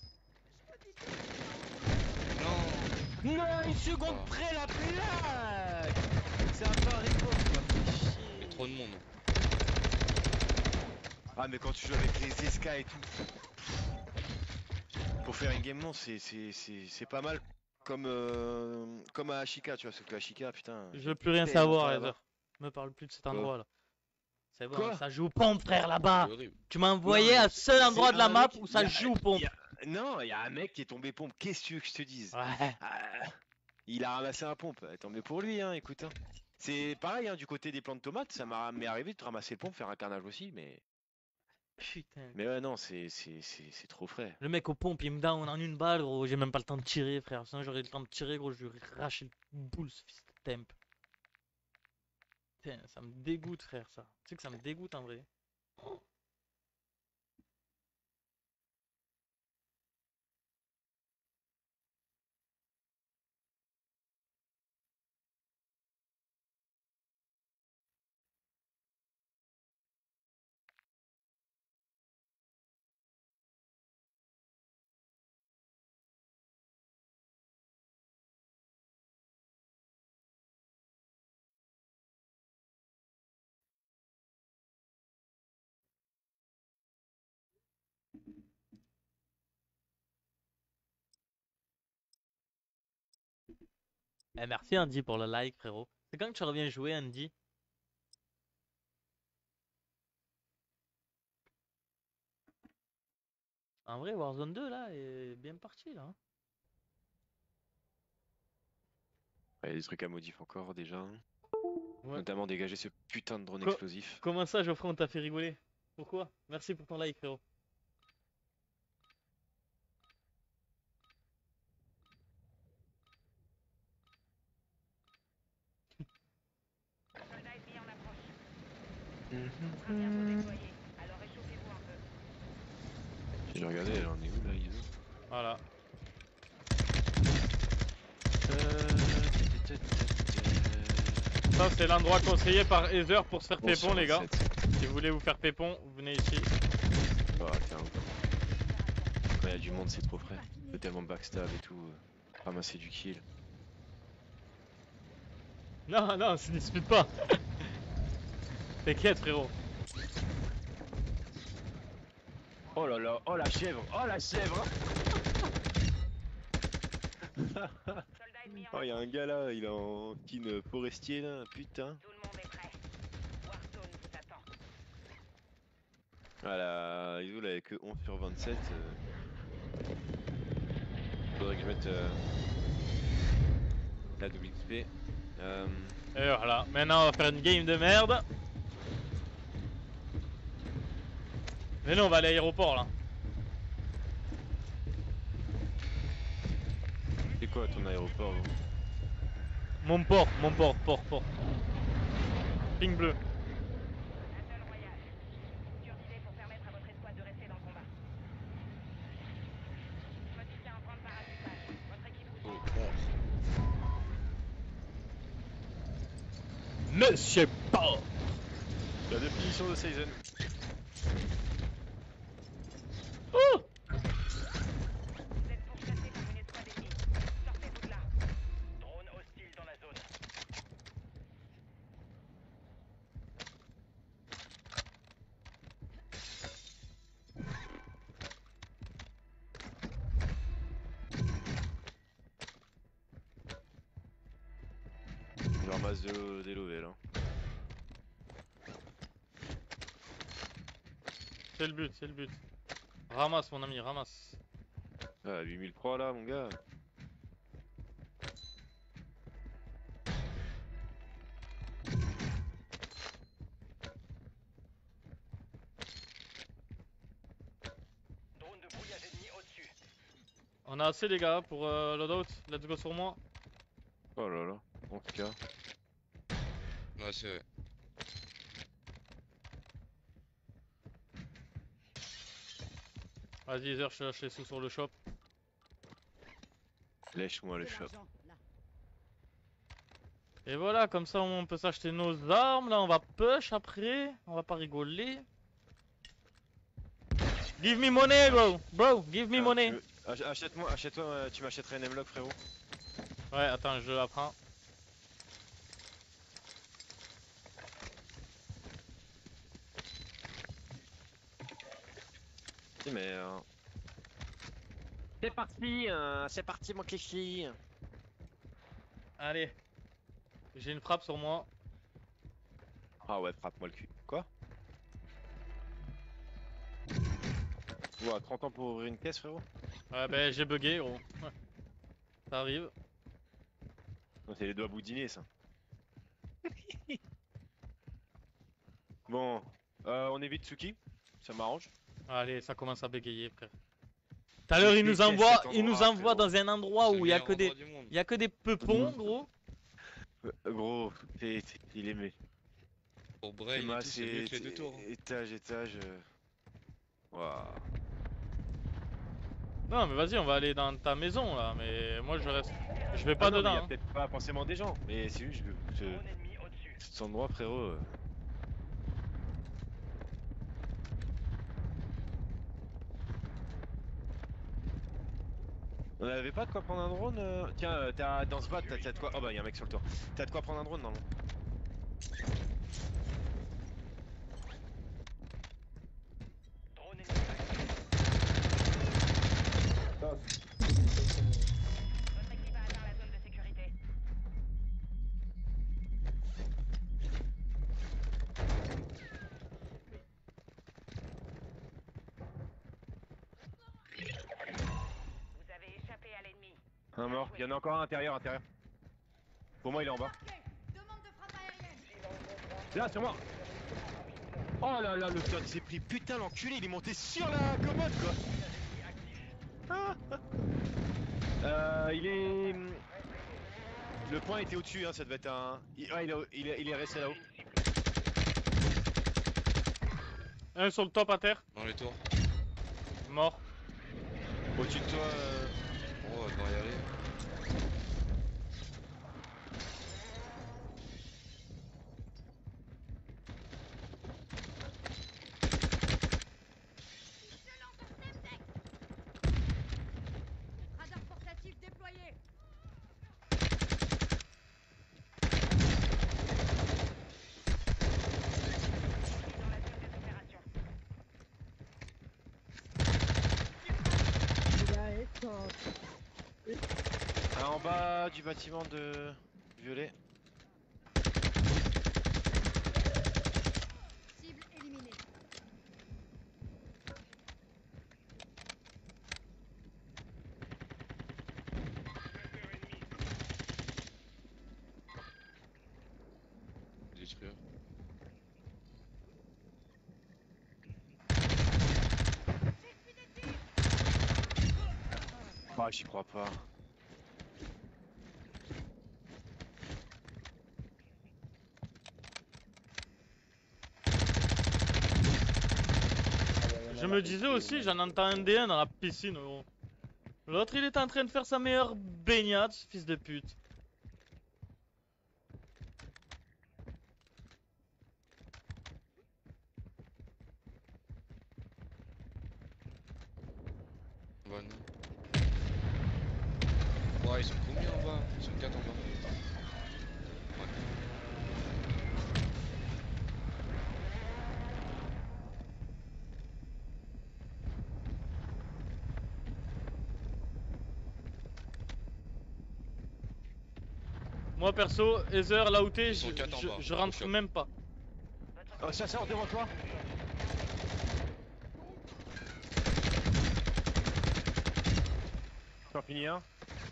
Non. Non, une seconde Ah. près la plaque. C'est un peu un record, quoi. Il y a trop de monde. Ah mais quand tu joues avec les escas et tout. Pour faire une game non c'est c'est c'est c'est pas mal comme euh, comme à Ashika tu vois sauf que Ashika putain. Je veux plus rien tellement savoir, pas Razer. là-bas. Me parle plus de cet endroit là. C'est bon, Quoi ça joue pompe, frère, là-bas. C'est horrible. Tu m'as envoyé Non, à mais seul c'est endroit de la un map mec- où ça y a- joue pompe. y a- Non, il y a un mec qui est tombé pompe. Qu'est-ce que tu veux que je te dise? Ouais. Ah, il a ramassé un pompe. Tant mieux pour lui, hein, écoute. hein. C'est pareil, hein, du côté des plants de tomates, ça m'a m'est arrivé de ramasser le pompe, faire un carnage aussi, mais. Putain. Mais ouais, non, c'est c'est- c'est- c'est trop frais. Le mec au pompe, il me down en une balle, gros. J'ai même pas le temps de tirer, frère. Sinon, j'aurais le temps de tirer, gros. Je lui aurais arraché le boule, ce fils de temp. Putain, ça me dégoûte, frère, ça. Tu sais que ça me dégoûte en vrai. Eh, merci Andy pour le like, frérot. C'est quand que tu reviens jouer, Andy? En vrai, Warzone deux, là, est bien parti, là. hein. Il y a des trucs à modif encore déjà. hein. Ouais. Notamment dégager ce putain de drone Co- explosif. Comment ça, Geoffrey, on t'a fait rigoler? Pourquoi? Merci pour ton like, frérot. Soldat ennemi en approche. Il sera bientôt déployé, alors échauffez-vous un peu. J'ai regardé, elle en est où là, Iso? Voilà. Ça, c'est l'endroit conseillé par Ether pour se faire Bon, pépon, sur les gars. vingt-sept. Si vous voulez vous faire pépon, vous venez ici. Bah, tiens. Quand il y a du monde, c'est trop frais. C'est tellement backstab et tout. euh, Ramasser du kill. Non, non, on se dispute pas. T'inquiète, frérot. Oh là là, oh la chèvre, oh la chèvre. Soldat ennemi en Oh, il y a un gars là, il est en kin forestier là, putain. Tout le monde est prêt. Warzone vous attend. Voilà, Iso il avait que onze sur vingt-sept. euh. Faudrait que je mette euh, la double X P. Euh, Et voilà. Maintenant, on va faire une game de merde. Mais non, on va aller à l'aéroport, là. c'est quoi ton aéroport gros? Mon port, mon port, port, port. Ping bleu. Battle Royale. Survivez pour permettre à votre escouade de rester dans le combat. Modifiez un point de parachutage. Votre équipe vous Oh, suit. oh. Monsieur Port. La définition de Season. Oh Vous êtes pourchassé par une escouade ennemie. Sortez-vous de là. Drone hostile dans la zone. Je ramasse de, des lovés là. C'est le but, c'est le but. Ramasse, mon ami, ramasse. Ah, huit mille trois là, mon gars. Drone de brouillage ennemi au-dessus. On a assez, les gars, pour euh, loadout. Let's go sur moi. Oh là là, en tout cas. Ouais, c'est vrai. Vas-y, Ether, je te lâche les sous sur le shop. Lèche-moi le De shop. l'argent, là. Et voilà, comme ça on peut s'acheter nos armes. Là, on va push après. On va pas rigoler. Give me money, bro. Bro, give me Ah, money. tu veux- ach- Achète-moi, achète-toi, euh, tu m'achèterais un M-Lock frérot. Ouais, attends, je apprends. Si, mais. euh, C'est parti, euh, c'est parti mon cliché. Allez. J'ai une frappe sur moi. Ah ouais, frappe-moi le cul. Quoi? Ouah, trente ans pour ouvrir une caisse, frérot? Ouais, bah j'ai bugué, gros. Ouais. Ça arrive. Non, c'est les doigts boudinés, ça. Bon, euh, on évite Tsuki, ça m'arrange. Allez, ça commence à bégayer, frère. Tout à l'heure, il nous déteste envoie, cet il nous endroit, envoie frérot. dans un endroit C'est où le il y a meilleur que des, endroit du monde. il y a que des peupons, gros. Euh, gros, t'es- t'es- il est mais. Pour C'est Brain et ma- tout, c'est mieux que les deux c'est- tours. hein. Étage, étage. euh. Waouh. Non, mais vas-y, on va aller dans ta maison là. Mais moi, je reste. Je vais pas Ah non, mais y dedans. a hein. peut-être pas forcément des gens, mais c'est juste que ce- Drone ennemi au-dessus. cet endroit, frérot. euh. On avait pas de quoi prendre un drone euh Tiens, euh, t'as dans ce bat, t'as t'as de quoi. Oh bah y'a un mec sur le toit. T'as de quoi prendre un drone, non non Drone ennemi actif. Ça, Votre équipe a atteint la zone de sécurité. Vous avez échappé à l'ennemi. Un mort. Il y en a encore un intérieur, intérieur. Pour moi, il est en bas. Marqué. Demande de frappe aérienne. Là, sur moi. Oh là là, le stun s'est pris. Putain, l'enculé, il est monté sur la commode, quoi. euh, il est. Le point était au-dessus, hein, ça devait être un. Il, ouais, il, est, il, est, il est resté là-haut. Un sur le top à terre, Dans les tours. mort. Au-dessus de toi. euh, Oh, on va devoir y aller. Radar portatif déployé. Dans la zone des opérations. un en bas du bâtiment de. Violet. Cible éliminée. Détruire. Ah, j'y crois pas. Je me disais aussi, j'en entends un D un dans la piscine, gros. L'autre, il est en train de faire sa meilleure baignade, ce fils de pute. Bonne. Ouais, ils sont combien en bas? Ils sont quatre en bas. Ouais. Moi, perso, Heather, là où t'es, Ils sont je, quatre en je- bas, je au rentre shop. même pas. Oh, ça sort devant toi. J'en finis un.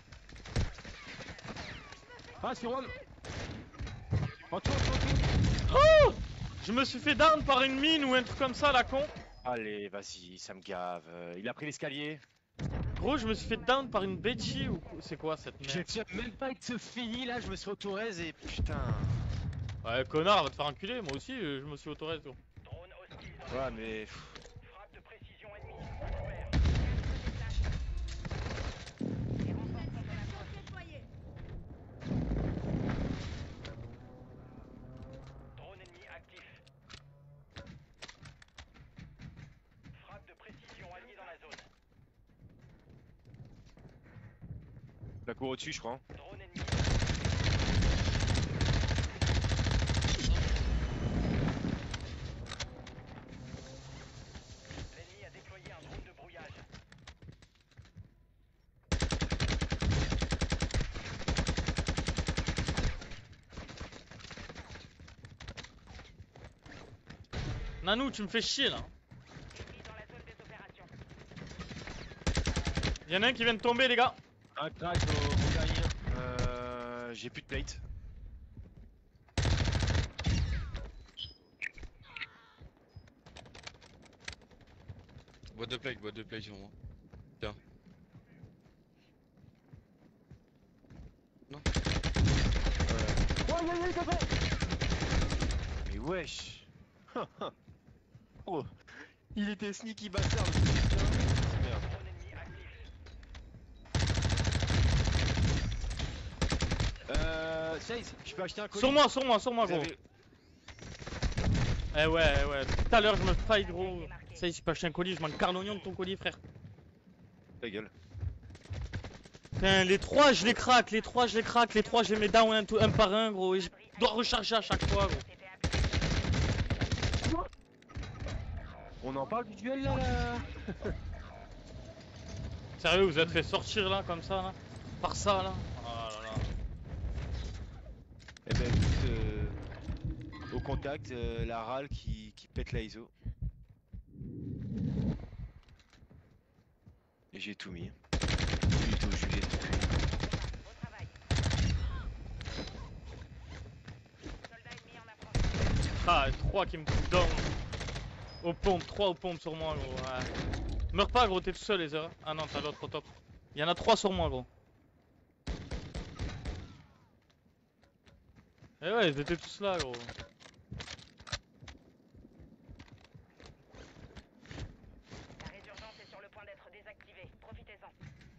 Ah, sur moi. En dessous, en dessous, en dessous. Oh! Je me suis fait down par une mine ou un truc comme ça, la con. Allez, vas-y, ça me gave. Euh, il a pris l'escalier. Gros, je me suis fait down par une Betchy ou quoi- c'est quoi cette Je merde? tiens même pas être fini là, je me suis auto-raise et putain. Ouais, connard, va te faire enculer, moi aussi, euh, je me suis autoré tout. Drone hostile dans Ouais, mais. pff, frappe de précision ennemie. Couvert. Les renforts sont à l'approche. Déployé. Drone ennemi actif. Frappe de précision alliée dans la zone. La cour au-dessus, je crois. hein. Drone ennemi. L'ennemi a déployé un drone de brouillage. Nanou, tu me fais chier là. Je suis dans la zone des opérations. Y'en a un qui vient de tomber, les gars. Un crack au, au derrière. Euh, J'ai plus de plate. Boîte de plate, boîte de plate sur moi. Tiens. Non. Mais wesh. Oh, il était sneaky bastard. le putain. Merde. Drone ennemi actif. Euh, Chase, je peux acheter un colis. Sur moi, sur moi, sur moi, Vous gros. avez- Eh ouais, ouais. Tout à l'heure, je me faille, gros. Ça y est, si je peux acheter un colis, je manque car l'oignon de ton colis, frère. Ta gueule. Putain, les trois, je les craque, les trois, je les craque, les trois, je les mets down un, tout- un par un, gros. Et je dois recharger à chaque fois, gros. C'était appelé. On en parle du duel là, là. Sérieux, vous êtes fait sortir là, comme ça, là. Par ça, là. Oh là là. Eh ben écoute, euh, au contact, euh, la râle qui, qui pète la I S O. Et j'ai tout mis. Juliette, Juliette, tout mis. Au travail. Soldat ennemi en approche. Ah, trois qui me down. Aux pompes, trois aux pompes sur moi, gros. Ouais. Meurs pas, gros, t'es tout seul, les heures. Ah non, t'as l'autre au top. Il y en a trois sur moi, gros. Eh ouais, ils étaient tous là, gros. La résurgence est sur le point d'être désactivée. Profitez-en.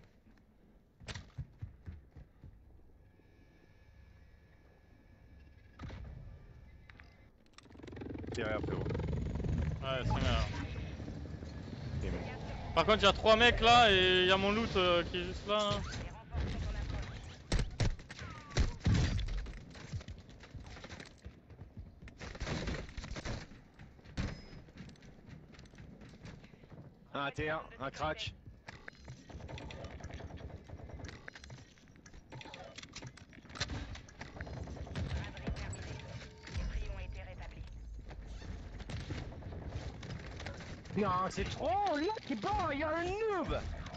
Derrière, frérot. Ouais, c'est merde. C'est bon. Par contre, il y a trois mecs là et il y a mon loot euh, qui est juste là. hein. Les renforts sont en approche. Un A T un, un crack. Braderie terminée. Les prix ont été rétablis. Non, c'est trop. Là, qui bon, il y a un noob.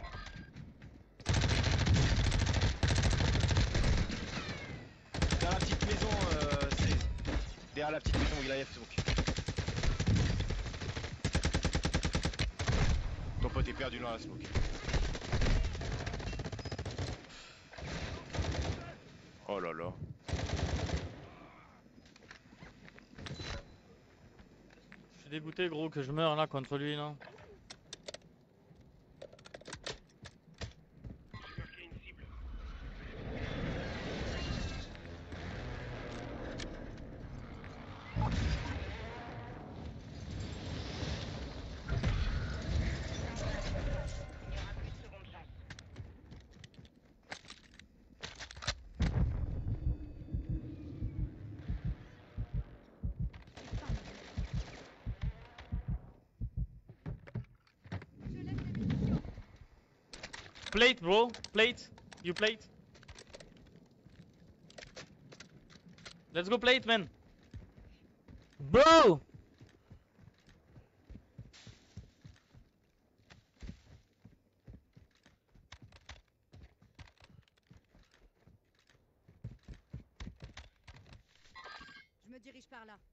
Derrière la petite maison, euh, c'est. Derrière la petite maison, il a F donc. Ton pote est perdu dans la smoke. Oh là là. Je suis dégoûté, gros, que je meurs là contre lui là. Il n'y aura plus de seconde chance. Je laisse les munitions. Plate, bro, plate. You plate. Let's go plate, man. Bro! Je me dirige par là.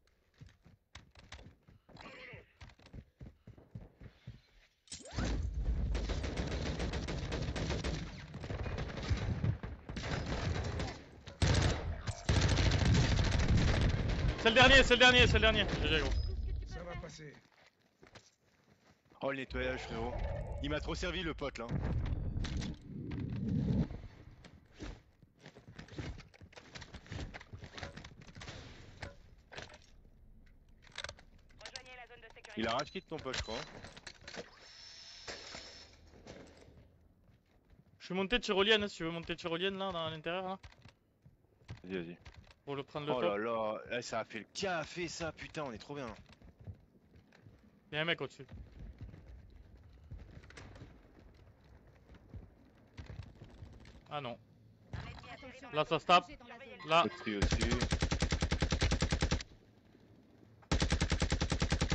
C'est le dernier, c'est le dernier, c'est le dernier. G G, gros. Ça va passer. Oh le nettoyage, frérot. Il m'a trop servi le pote là. Rejoignez la zone de sécurité. Il a rage quitte ton pote, je crois. Je suis monté tyrolienne, hein, si tu veux monter tyrolienne là, dans l'intérieur là. Vas-y, vas-y. Pour le prendre le Oh top. là là, eh, ça a fait le café ça, putain, on est trop bien. Il y a un mec au-dessus. Ah non. Un ennemi atterri dans Là la ça se tape. J'ai dans la zone. Là. Au-dessus, au-dessus.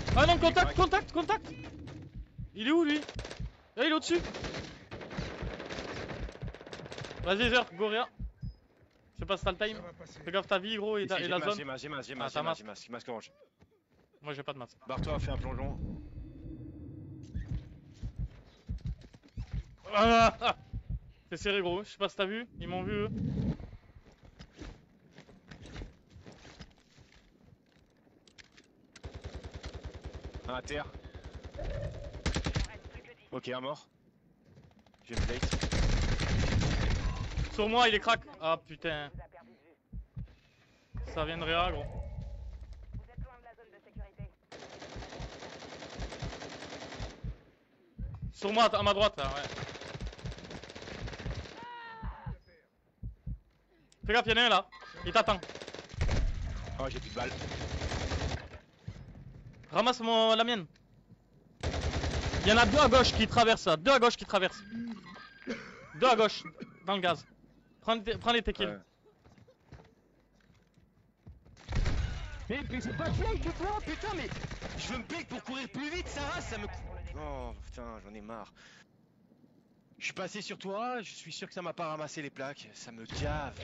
Ah non, contact, contact, contact. Il est où lui? Ah, il est au-dessus. Vas-y, Zer, go rien. Je sais pas si t'as le time. Fais gaffe ta vie, gros, et, ta- Ici, et j'ai la masque, zone. j'ai masque, j'ai masque, j'ai Ah, masque, t'as j'ai masque, masque. j'ai masque, masque orange. Moi j'ai pas de masque. Barre-toi, fais un plongeon. Ah, ah. C'est serré, gros. Je sais pas si t'as vu. Ils m'ont vu, eux. Un à terre. Il en reste plus que dix. Ok, un mort. J'ai une plate. Sur moi, il est crack. Ah putain. Vous a perdu de vue. Ça vient de Réa, gros. Vous êtes loin de la zone de sécurité. Sur moi, à ma droite, là, ouais. Fais gaffe, y'en a un là. Il t'attend. Oh, j'ai plus de balles. Ramasse mon, la mienne. Il y en a deux à gauche qui traversent là. Deux à gauche qui traversent. Deux à gauche. Dans le gaz. Prends, tes- prends les tes kills. Ouais. Mais, mais c'est pas play que toi, putain, mais je veux me play pour courir plus vite, Sarah, ça me. Oh putain, j'en ai marre. Je suis passé sur toi, je suis sûr que ça m'a pas ramassé les plaques, ça me gave.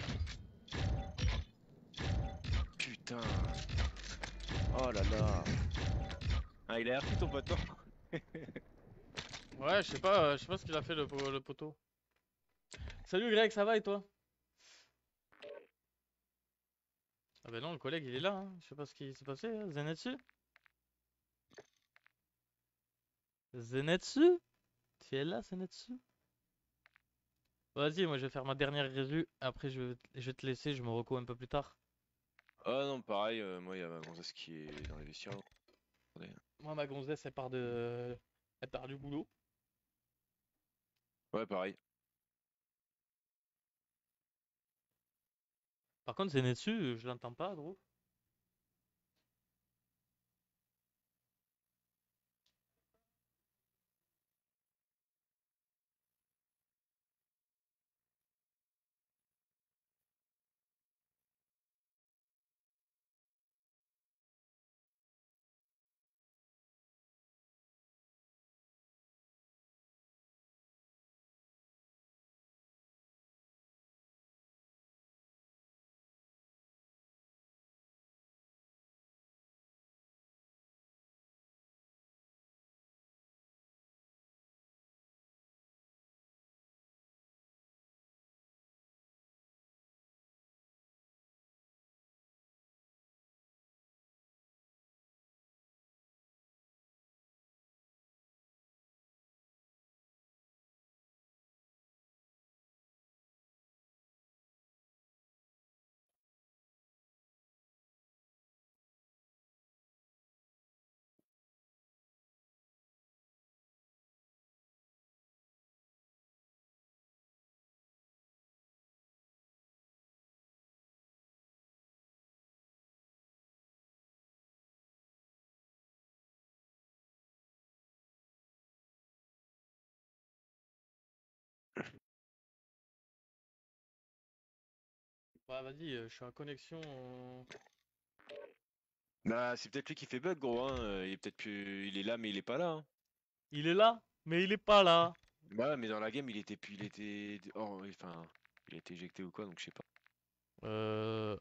Putain. Oh là là. Ah, il a repris ton pote, non? Ouais, je sais pas, euh, je sais pas ce qu'il a fait le, po- le poteau. Salut Greg, ça va et toi? Ah bah non, le collègue il est là, hein. Je sais pas ce qui s'est passé, hein. Zenetsu? Zenetsu? Tu es là, Zenetsu? Vas-y, moi je vais faire ma dernière résu, après je vais, je vais te laisser, je me recours un peu plus tard. Oh non, pareil, euh, moi il y a ma gonzesse qui est dans les vestiaires. Attendez. Moi ma gonzesse elle part de... Elle part du boulot. Ouais, pareil. Par contre Zenetsu, je l'entends pas, gros. Bah vas-y, euh, je suis en connexion. euh. Bah, c'est peut-être lui qui fait bug, gros, hein. euh, Il est peut-être plus. Il est là, mais il est pas là, hein. Il est là, mais il est pas là. Bah, ouais, mais dans la game, il était plus. Il était. Oh, oui, enfin. Il a été éjecté ou quoi, donc je sais pas. Euh...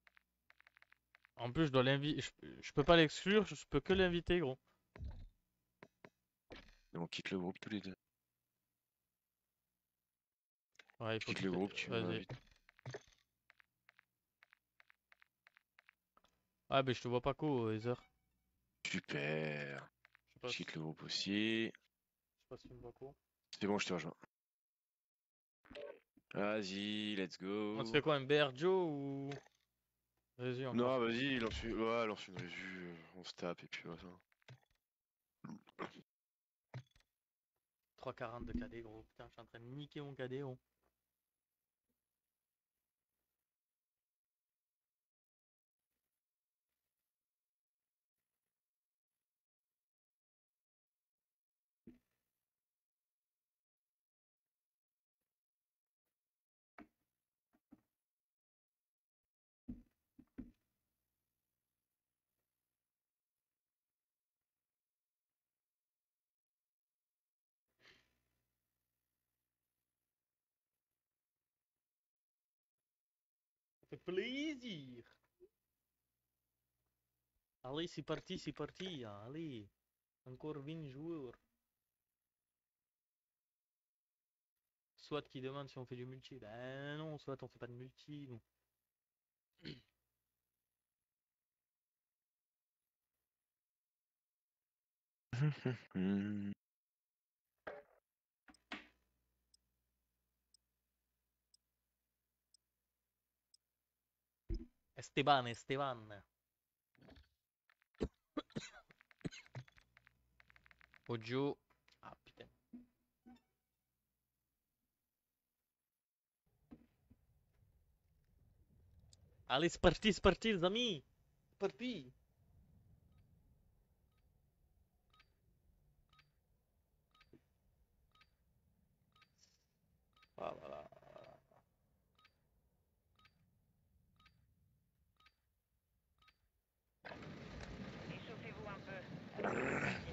En plus je dois l'inviter, je, je peux pas l'exclure, je peux que l'inviter, gros. Mais on quitte le groupe tous les deux. Ouais, il Je faut quitte le quitter- groupe, tu Vas-y. m'invites. Ouais, mais je te vois pas co, Heather. Super. Je sais pas Je si, quitte le groupe aussi. je sais pas si tu me vois co. C'est bon, je te rejoins. Vas-y, let's go. On se fait quoi, un B R Joe ou... Vas-y, encore. Non, vas-y, lance une... Ouais, lance une revue, euh, on se tape et puis voilà. trois quarante de K D, gros. Putain, je suis en train de niquer mon K D, gros. fait plaisir. Allez, c'est parti, c'est parti. Allez. Encore vingt joueurs. Soit qui demande si on fait du multi. Ben non, soit on fait pas de multi. Non. Hmm. Esteban, Esteban. Audio. Ah putain. Allez, c'est parti, c'est parti, les amis. C'est parti. Ah là là. Échauffez-vous un peu. Alors, on va partir.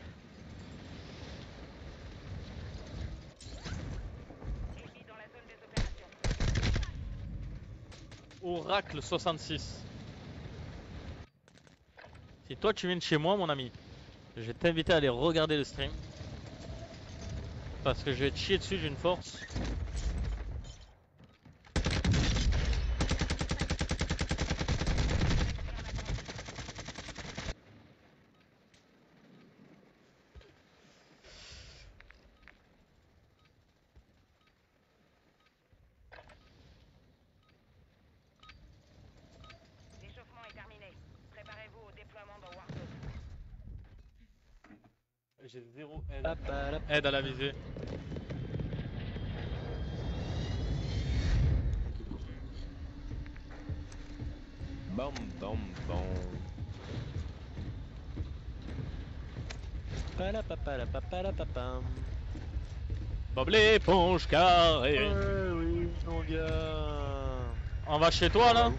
Ennemi dans la zone des opérations. Oracle soixante-six. Si toi tu viens de chez moi, mon ami, je vais t'inviter à aller regarder le stream. Parce que je vais te chier dessus d'une force. L'échauffement est terminé. Préparez-vous au déploiement dans Warzone. J'ai zéro aide. Aide à la visée. Bam bam bam. Palapapalapapalapapam. Bob l'éponge carré. Ouais, oui, mon gars. On va chez toi là?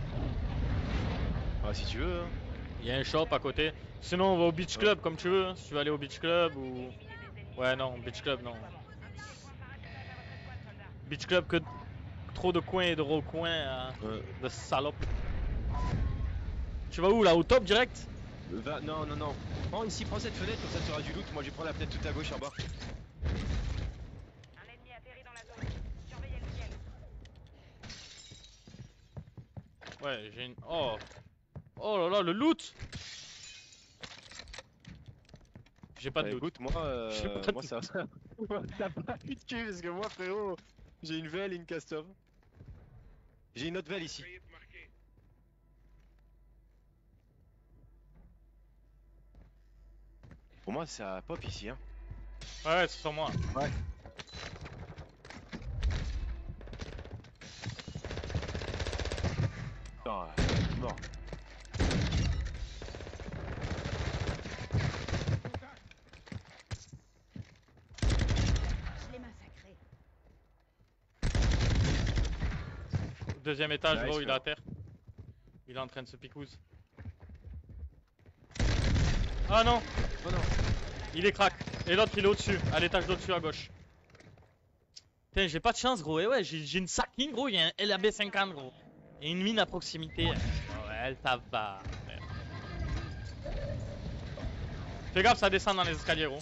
Ah, si tu veux, hein. Il y a un shop à côté. Sinon on va au beach club comme tu veux. Si tu veux aller au beach club ou... Ouais non, beach club non. Beach club que trop de coins et de recoins euh, Ouais. de salopes. Tu vas où là? Au top direct? Va, non, non, non. Prends ici, prends cette fenêtre, comme ça tu auras du loot. Moi je vais prendre la fenêtre tout à gauche en bas. Un ennemi atterri dans la zone. Surveillez le ciel. Ouais, j'ai une... Oh. Oh là là, le loot. J'ai pas de Bah, loot. écoute, moi, euh, J'ai pas de moi loot. ça. T'as pas eu de cul parce que moi, frérot, j'ai une velle et une custom. J'ai une autre velle ici. Pour moi, ça pop ici, hein. Ouais, c'est sur moi. Ouais. Putain, euh, mort. Je l'ai massacré. Deuxième étage, Nice, gros, il est frérot. à terre. Il est en train de se picouse. Ah non, Oh non. il est crack. Et l'autre, il est au-dessus, à l'étage d'au-dessus à gauche. Putain, j'ai pas de chance, gros. Et ouais, j'ai j'ai une sacking, gros. Il y a un L A B cinquante, gros. Et une mine à proximité. Ouais, ça va. frère. Fais gaffe, ça descend dans les escaliers, gros.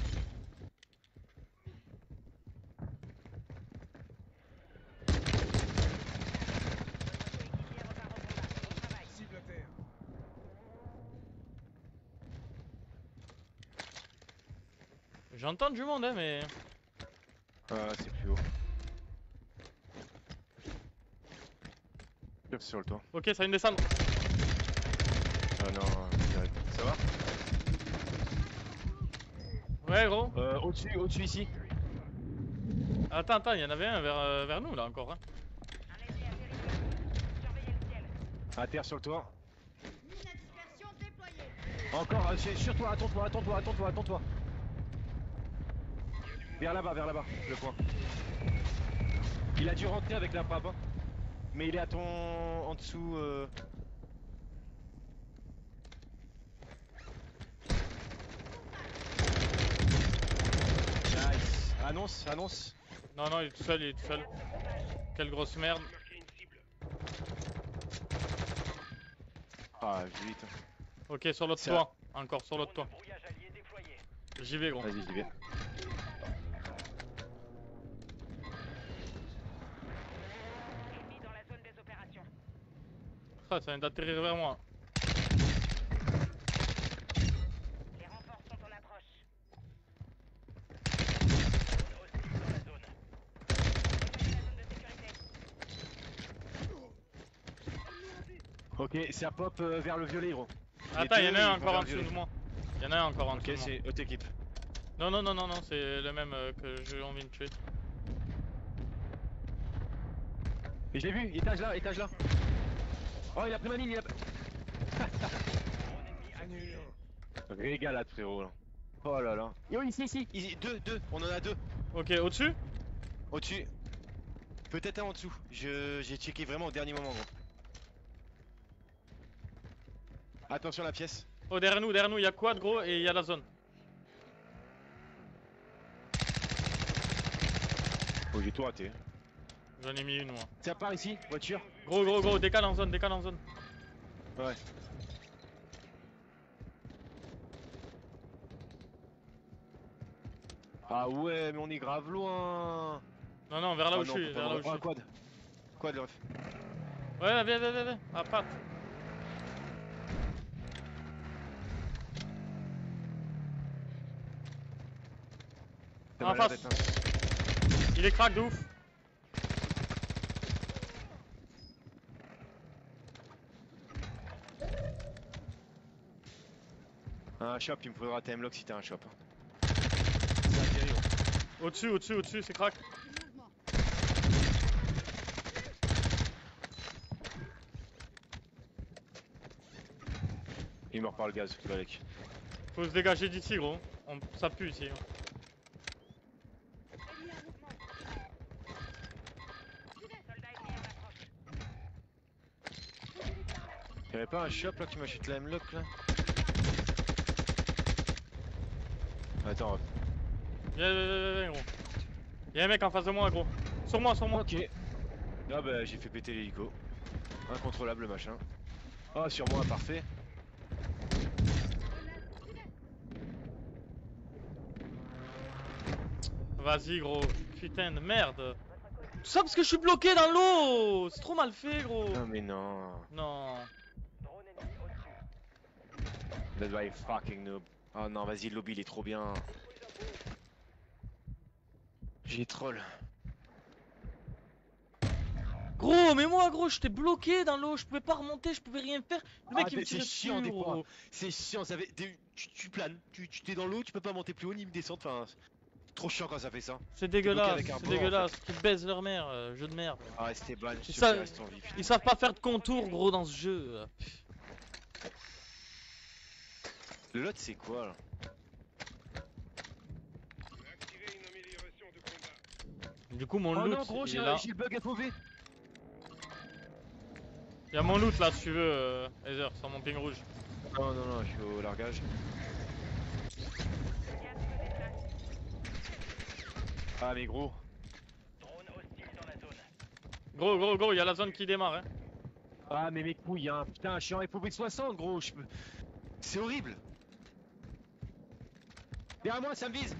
J'entends du monde, hein, mais. Ah, c'est plus haut. Hop, sur le toit. Ok, ça vient de descendre. Ah non, direct. Ça va? Ouais, gros. Euh, au-dessus, au-dessus ici. Attends, attends, il y en avait un vers, euh, vers nous là encore. Hein. Un ennemi atterri dans la zone. Surveillez le ciel. À terre sur le toit. Mine à dispersion déployée. Encore, euh, sur sur toi, attends-toi, attends-toi, attends-toi, attends-toi. Vers là-bas, vers là-bas, le point. Il a dû rentrer avec la frappe, hein. Mais il est à ton... en dessous... Euh... Nice. Annonce, annonce. Non, non, il est tout seul, il est tout seul. Quelle grosse merde. Ah, vite. Ok, sur l'autre Ça- toit. Encore sur l'autre toit. J'y vais, gros. Vas-y, j'y vais. Ennemi dans la zone des opérations. Ah, ça vient d'atterrir vers moi. Les renforts sont en approche. Ok, ça pop euh, vers le violet, gros. Les Attends, deux, y'en a ils un vont encore vers en le dessous violet. de moi. Y'en a un encore en dessous Ok, de moi. c'est autre équipe. Non, non, non, non, non, c'est le même euh, que j'ai envie de tuer. Et je l'ai vu, étage là, étage là. Oh, il a pris ma mine, il a. Régalade, frérot, là. Oh là là. Yo, ici, ici, ici, deux, deux, on en a deux. Ok, au-dessus? Au-dessus. Peut-être un en dessous. Je j'ai checké vraiment au dernier moment, gros. Attention à la pièce. Oh, derrière nous, derrière nous, y'a quad, gros, et y'a la zone. Oh, j'ai tout raté. J'en ai mis une, moi. Ça part ici, voiture. Gros, gros, gros, décale en zone, décale en zone. Ouais. Ah ouais, mais on est grave loin. Non, non, vers là Ah où je non, suis, faut pas vers là où me- je Ah, suis. quad. Quad, le ref. Ouais, viens, viens, viens, viens. À Pat. Ça En m'a l'air face. d'être un- Il est crack de ouf. Un shop, il me faudra T M lock si t'as un shop. hein. C'est un terrible. Au-dessus, au-dessus, au-dessus, c'est crack. Du mouvement. Il meurt par le gaz, Balek. Faut se dégager d'ici, gros. On... Ça pue ici. Ennemi en mouvement. Soldat ennemi en approche. Y'avait pas un shop là qui m'achète la M-Lock là? Attends, Viens, viens, viens, viens, gros. Y'a un mec en face de moi, gros. Sur moi, sur moi. ok. Ah bah j'ai fait péter l'hélico. Incontrôlable le machin. Ah sur moi, parfait. Vas-y, gros. Putain de merde. Tout ça parce que je suis bloqué dans l'eau. C'est trop mal fait, gros. Non mais non. Non. That's why fucking noob. Oh non, vas-y, le lobby il est trop bien. J'ai troll. Gros, mais moi, gros, j'étais bloqué dans l'eau. Je pouvais pas remonter, je pouvais rien faire. Le mec, Ah, il me mais tirait c'est chiant dessus, des fois. gros. C'est chiant, ça fait... des- tu, tu planes, tu tu- t'es dans l'eau, tu peux pas monter plus haut ni me descendre, enfin... c'est trop chiant quand ça fait ça. C'est bloqué dégueulasse, avec un c'est bord, en dégueulasse. Qu'ils baisent leur mère, euh, jeu de merde. Ah restez ban, je Ils suis sûr savent- qu'il reste en vie. Ils savent pas faire de contour, gros, dans ce jeu. Le lot c'est quoi là? Du coup, mon Oh loot, non gros, il j'ai est là. j'ai le bug F O V. Y'a mon loot là, si tu veux, euh, Heather, sur mon ping rouge. Non non non, je suis au largage. Ah mais gros. Gros, gros, gros, y'a la zone qui démarre, hein. Ah mais mes couilles hein, putain je suis en F O V soixante gros, je peux... C'est horrible. Derrière moi ça me vise.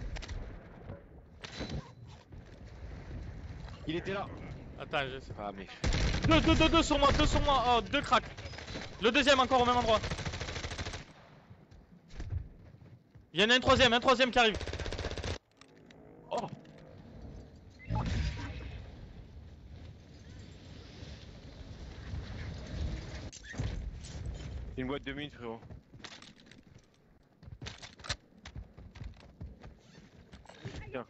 Il était là. Attends, je sais. Ah mais... Deux, deux, deux, deux sur moi, deux sur moi. Oh, deux cracks. Le deuxième encore au même endroit. Il y en a un troisième, un troisième qui arrive. Oh. Une boîte de mine frérot. Tiens.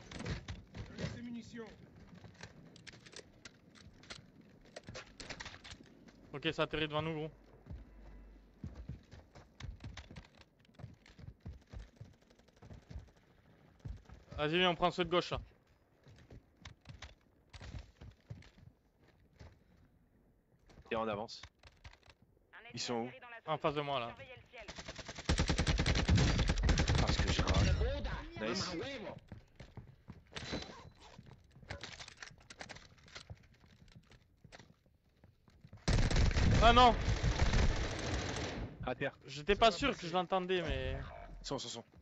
Ok, ça atterrit devant nous, gros. Vas-y, viens, on prend ceux de gauche là. Et on avance. Ils sont où? En face de moi là. Parce que je rage. Nice. Ah non. À terre. J'étais pas sûr que je l'entendais, mais. Son, son, son.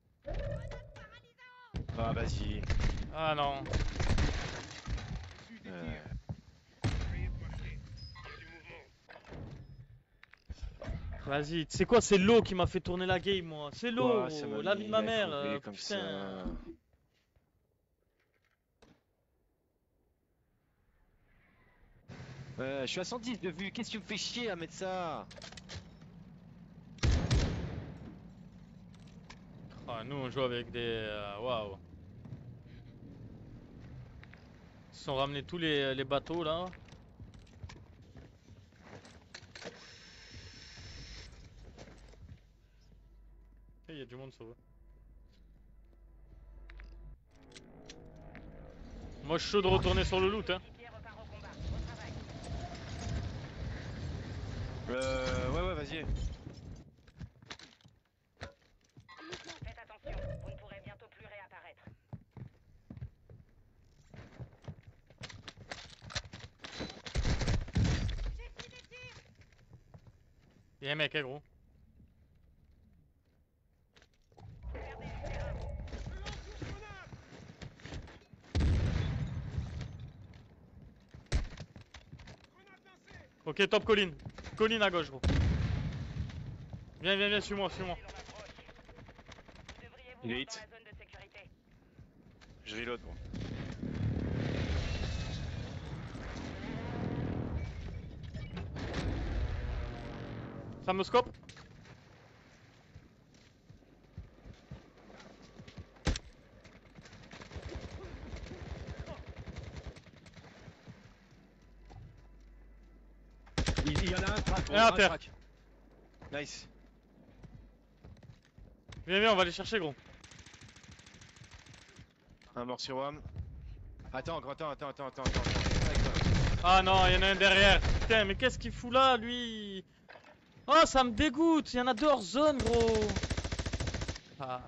Ah, vas-y. Ah non. Euh, Vas-y, tu sais quoi, c'est l'eau qui m'a fait tourner la game, moi. C'est l'eau, quoi, ça m'a la vie de mis ma à mère. crever euh, comme putain. ça. Euh, je suis à cent dix de vue, qu'est-ce que tu me fais chier à mettre ça? Ah, nous, on joue avec des. euh, Waouh. Ils se sont ramenés tous les, les bateaux là. Il y a du monde sur eux. Moi, je suis chaud de retourner sur le loot, hein. L'équipier repart au combat. Au travail. Euh, ouais, ouais, vas-y. Faites attention, vous ne pourrez bientôt plus réapparaître. Il y a un mec, hein, gros. Gardez du terrain. Ok, top colline. Colline à gauche, gros. Viens, viens, viens, suis-moi, suis-moi. L'on approche. Vous devriez vous Il est rendre hit. dans la zone de sécurité. Je reload, bon. Ça me scope. Il, il y en a un crack, gros, Et à un terre. crack. Nice. Viens, viens, on va les chercher, gros. Un mort sur Wam. Attends, gros, attends, attends, attends, attends, attends. attends. Ah non, il y en a un derrière. Putain, mais qu'est-ce qu'il fout là, lui? Oh, ça me dégoûte. Il y en a deux hors zone, gros. Ah.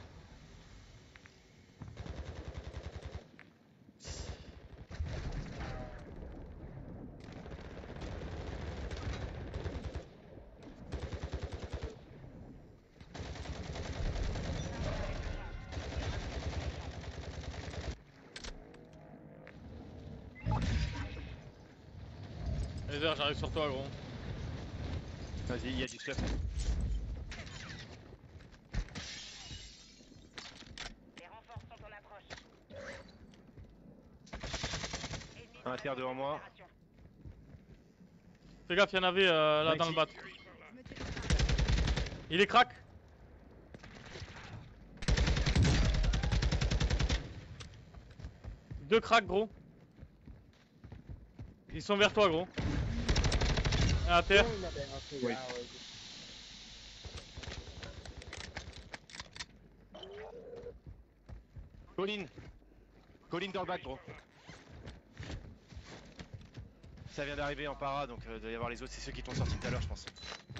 Heather, j'arrive sur toi, gros. Vas-y, il y a du stuff. Les renforts sont en approche. Ennemis Un dans terre la zone devant moi. d'opération. Fais gaffe, il y en avait euh, là Ouais, dans qui- le bat. Je me tire. Il est crack. Deux cracks, gros. Ils sont vers toi, gros. Un à terre. Oui. Colline. Colline dans le bac, gros. Ça vient d'arriver en para, donc euh, il doit y avoir les autres, c'est ceux qui t'ont sorti tout à l'heure, je pense.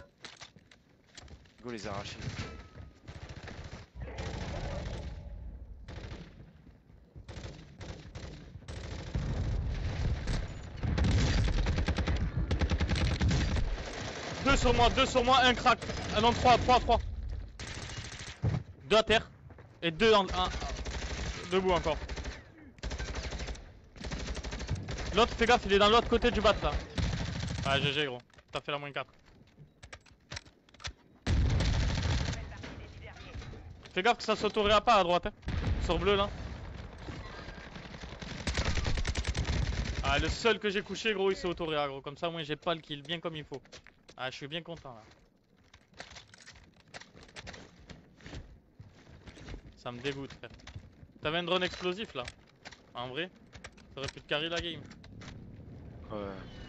Go les arracher. Deux sur moi, deux sur moi, un crack. Ah non, trois, trois, trois. Deux à terre. Et deux en. Un, debout encore. L'autre, fais gaffe, il est dans l'autre côté du bat là. Ah, G G, gros. T'as fait la moins quatre. Faites partie des dix derniers. Fais gaffe que ça s'autoréa pas à droite, hein. Sur bleu là. Ah, le seul que j'ai couché, gros, il s'est autoréa, gros. Comme ça, moi, j'ai pas le kill, bien comme il faut. Ah, je suis bien content là. Ça me dégoûte, frère. T'avais un drone explosif là. En vrai, t'aurais pu te carrer la game. Ouais.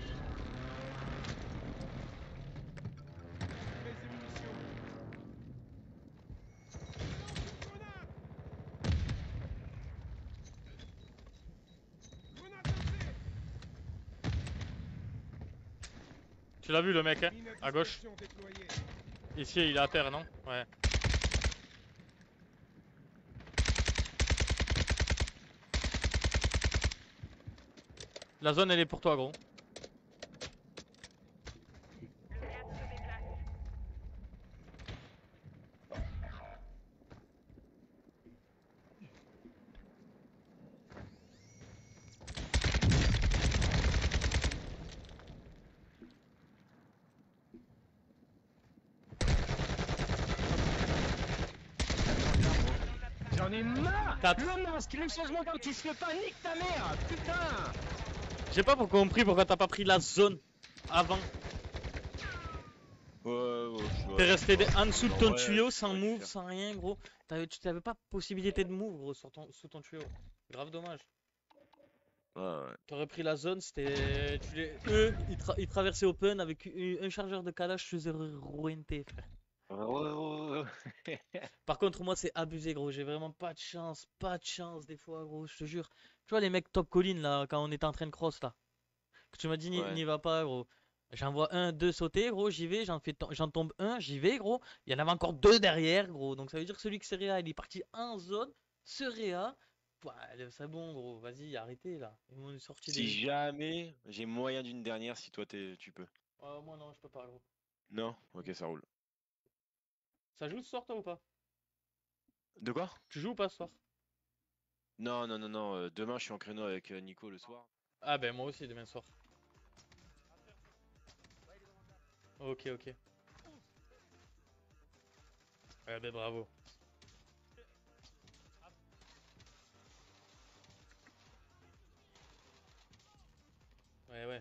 Tu l'as vu le mec, hein? À gauche. Ici, il est à terre, non? Ouais. La zone, elle est pour toi, gros. Le gaz se déplace. J'en ai marre. T'as- Le masque, le changement d'arme, tu se le pas, nique ta mère. Putain. J'ai pas compris pourquoi t'as pas pris la zone avant. Ouais, ouais, ouais. T'es resté ouais, des- en dessous de ouais, ton ouais, tuyau je sans pourrais le move, faire. sans rien, gros. T'avais- Tu t'avais pas possibilité de move, gros, sur ton, sous ton tuyau. Grave dommage. Ouais, ouais. T'aurais pris la zone, c'était. Tu les... Eux, ils, tra- ils traversaient open avec u- un chargeur de calage, je faisais rouenter, frère. Ouais, ouais, ouais, ouais. Par contre, moi, c'est abusé, gros. J'ai vraiment pas de chance, pas de chance, des fois, gros, je te jure. Tu vois, les mecs top colline, là, quand on était en train de cross, là. Que tu m'as dit, n'y Ouais. n'y va pas, gros. J'en vois un, deux sauter, gros, j'y vais, j'en fais to- j'en tombe un, j'y vais, gros. Il y en avait encore deux derrière, gros. Donc ça veut dire que celui qui serait réa, il est parti en zone, se réa. Ouais, c'est bon, gros, vas-y, arrêtez là. Ils m'ont sorti Si des. jamais j'ai moyen d'une dernière, si toi t'es, tu peux. Oh, moi non, je peux pas, gros. Non? Ok, ça roule. Ça joue ce soir, toi ou pas? De quoi? Tu joues ou pas ce soir? Non, non, non, non. euh, demain, je suis en créneau avec euh, Nico le soir. Ah, ben moi aussi, demain soir. Ok, ok. Ouais, ben bravo. Ouais, ouais.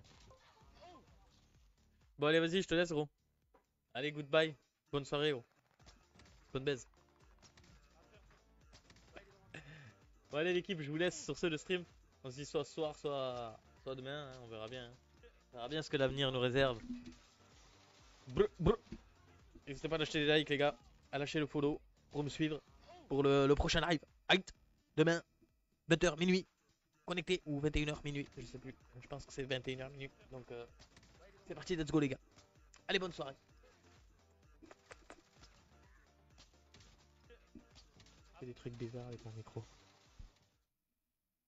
Bon, allez, vas-y, je te laisse, gros. Allez, goodbye. Bonne soirée, gros. Bonne baise. Bon, allez, l'équipe, je vous laisse sur ce le stream. On se dit soit ce soir, soit, soit demain. Hein, on verra bien. Hein. On verra bien ce que l'avenir nous réserve. Brr, brr. N'hésitez pas à lâcher des likes, les gars. À lâcher le follow pour me suivre pour le, le prochain live. Aït. Demain, vingt heures minuit. Connecté. Ou vingt et une heures minuit. Je sais plus. Je pense que c'est vingt et une heures minuit. Donc, euh, c'est parti. Let's go, les gars. Allez, bonne soirée. Je fais des trucs bizarres avec mon micro.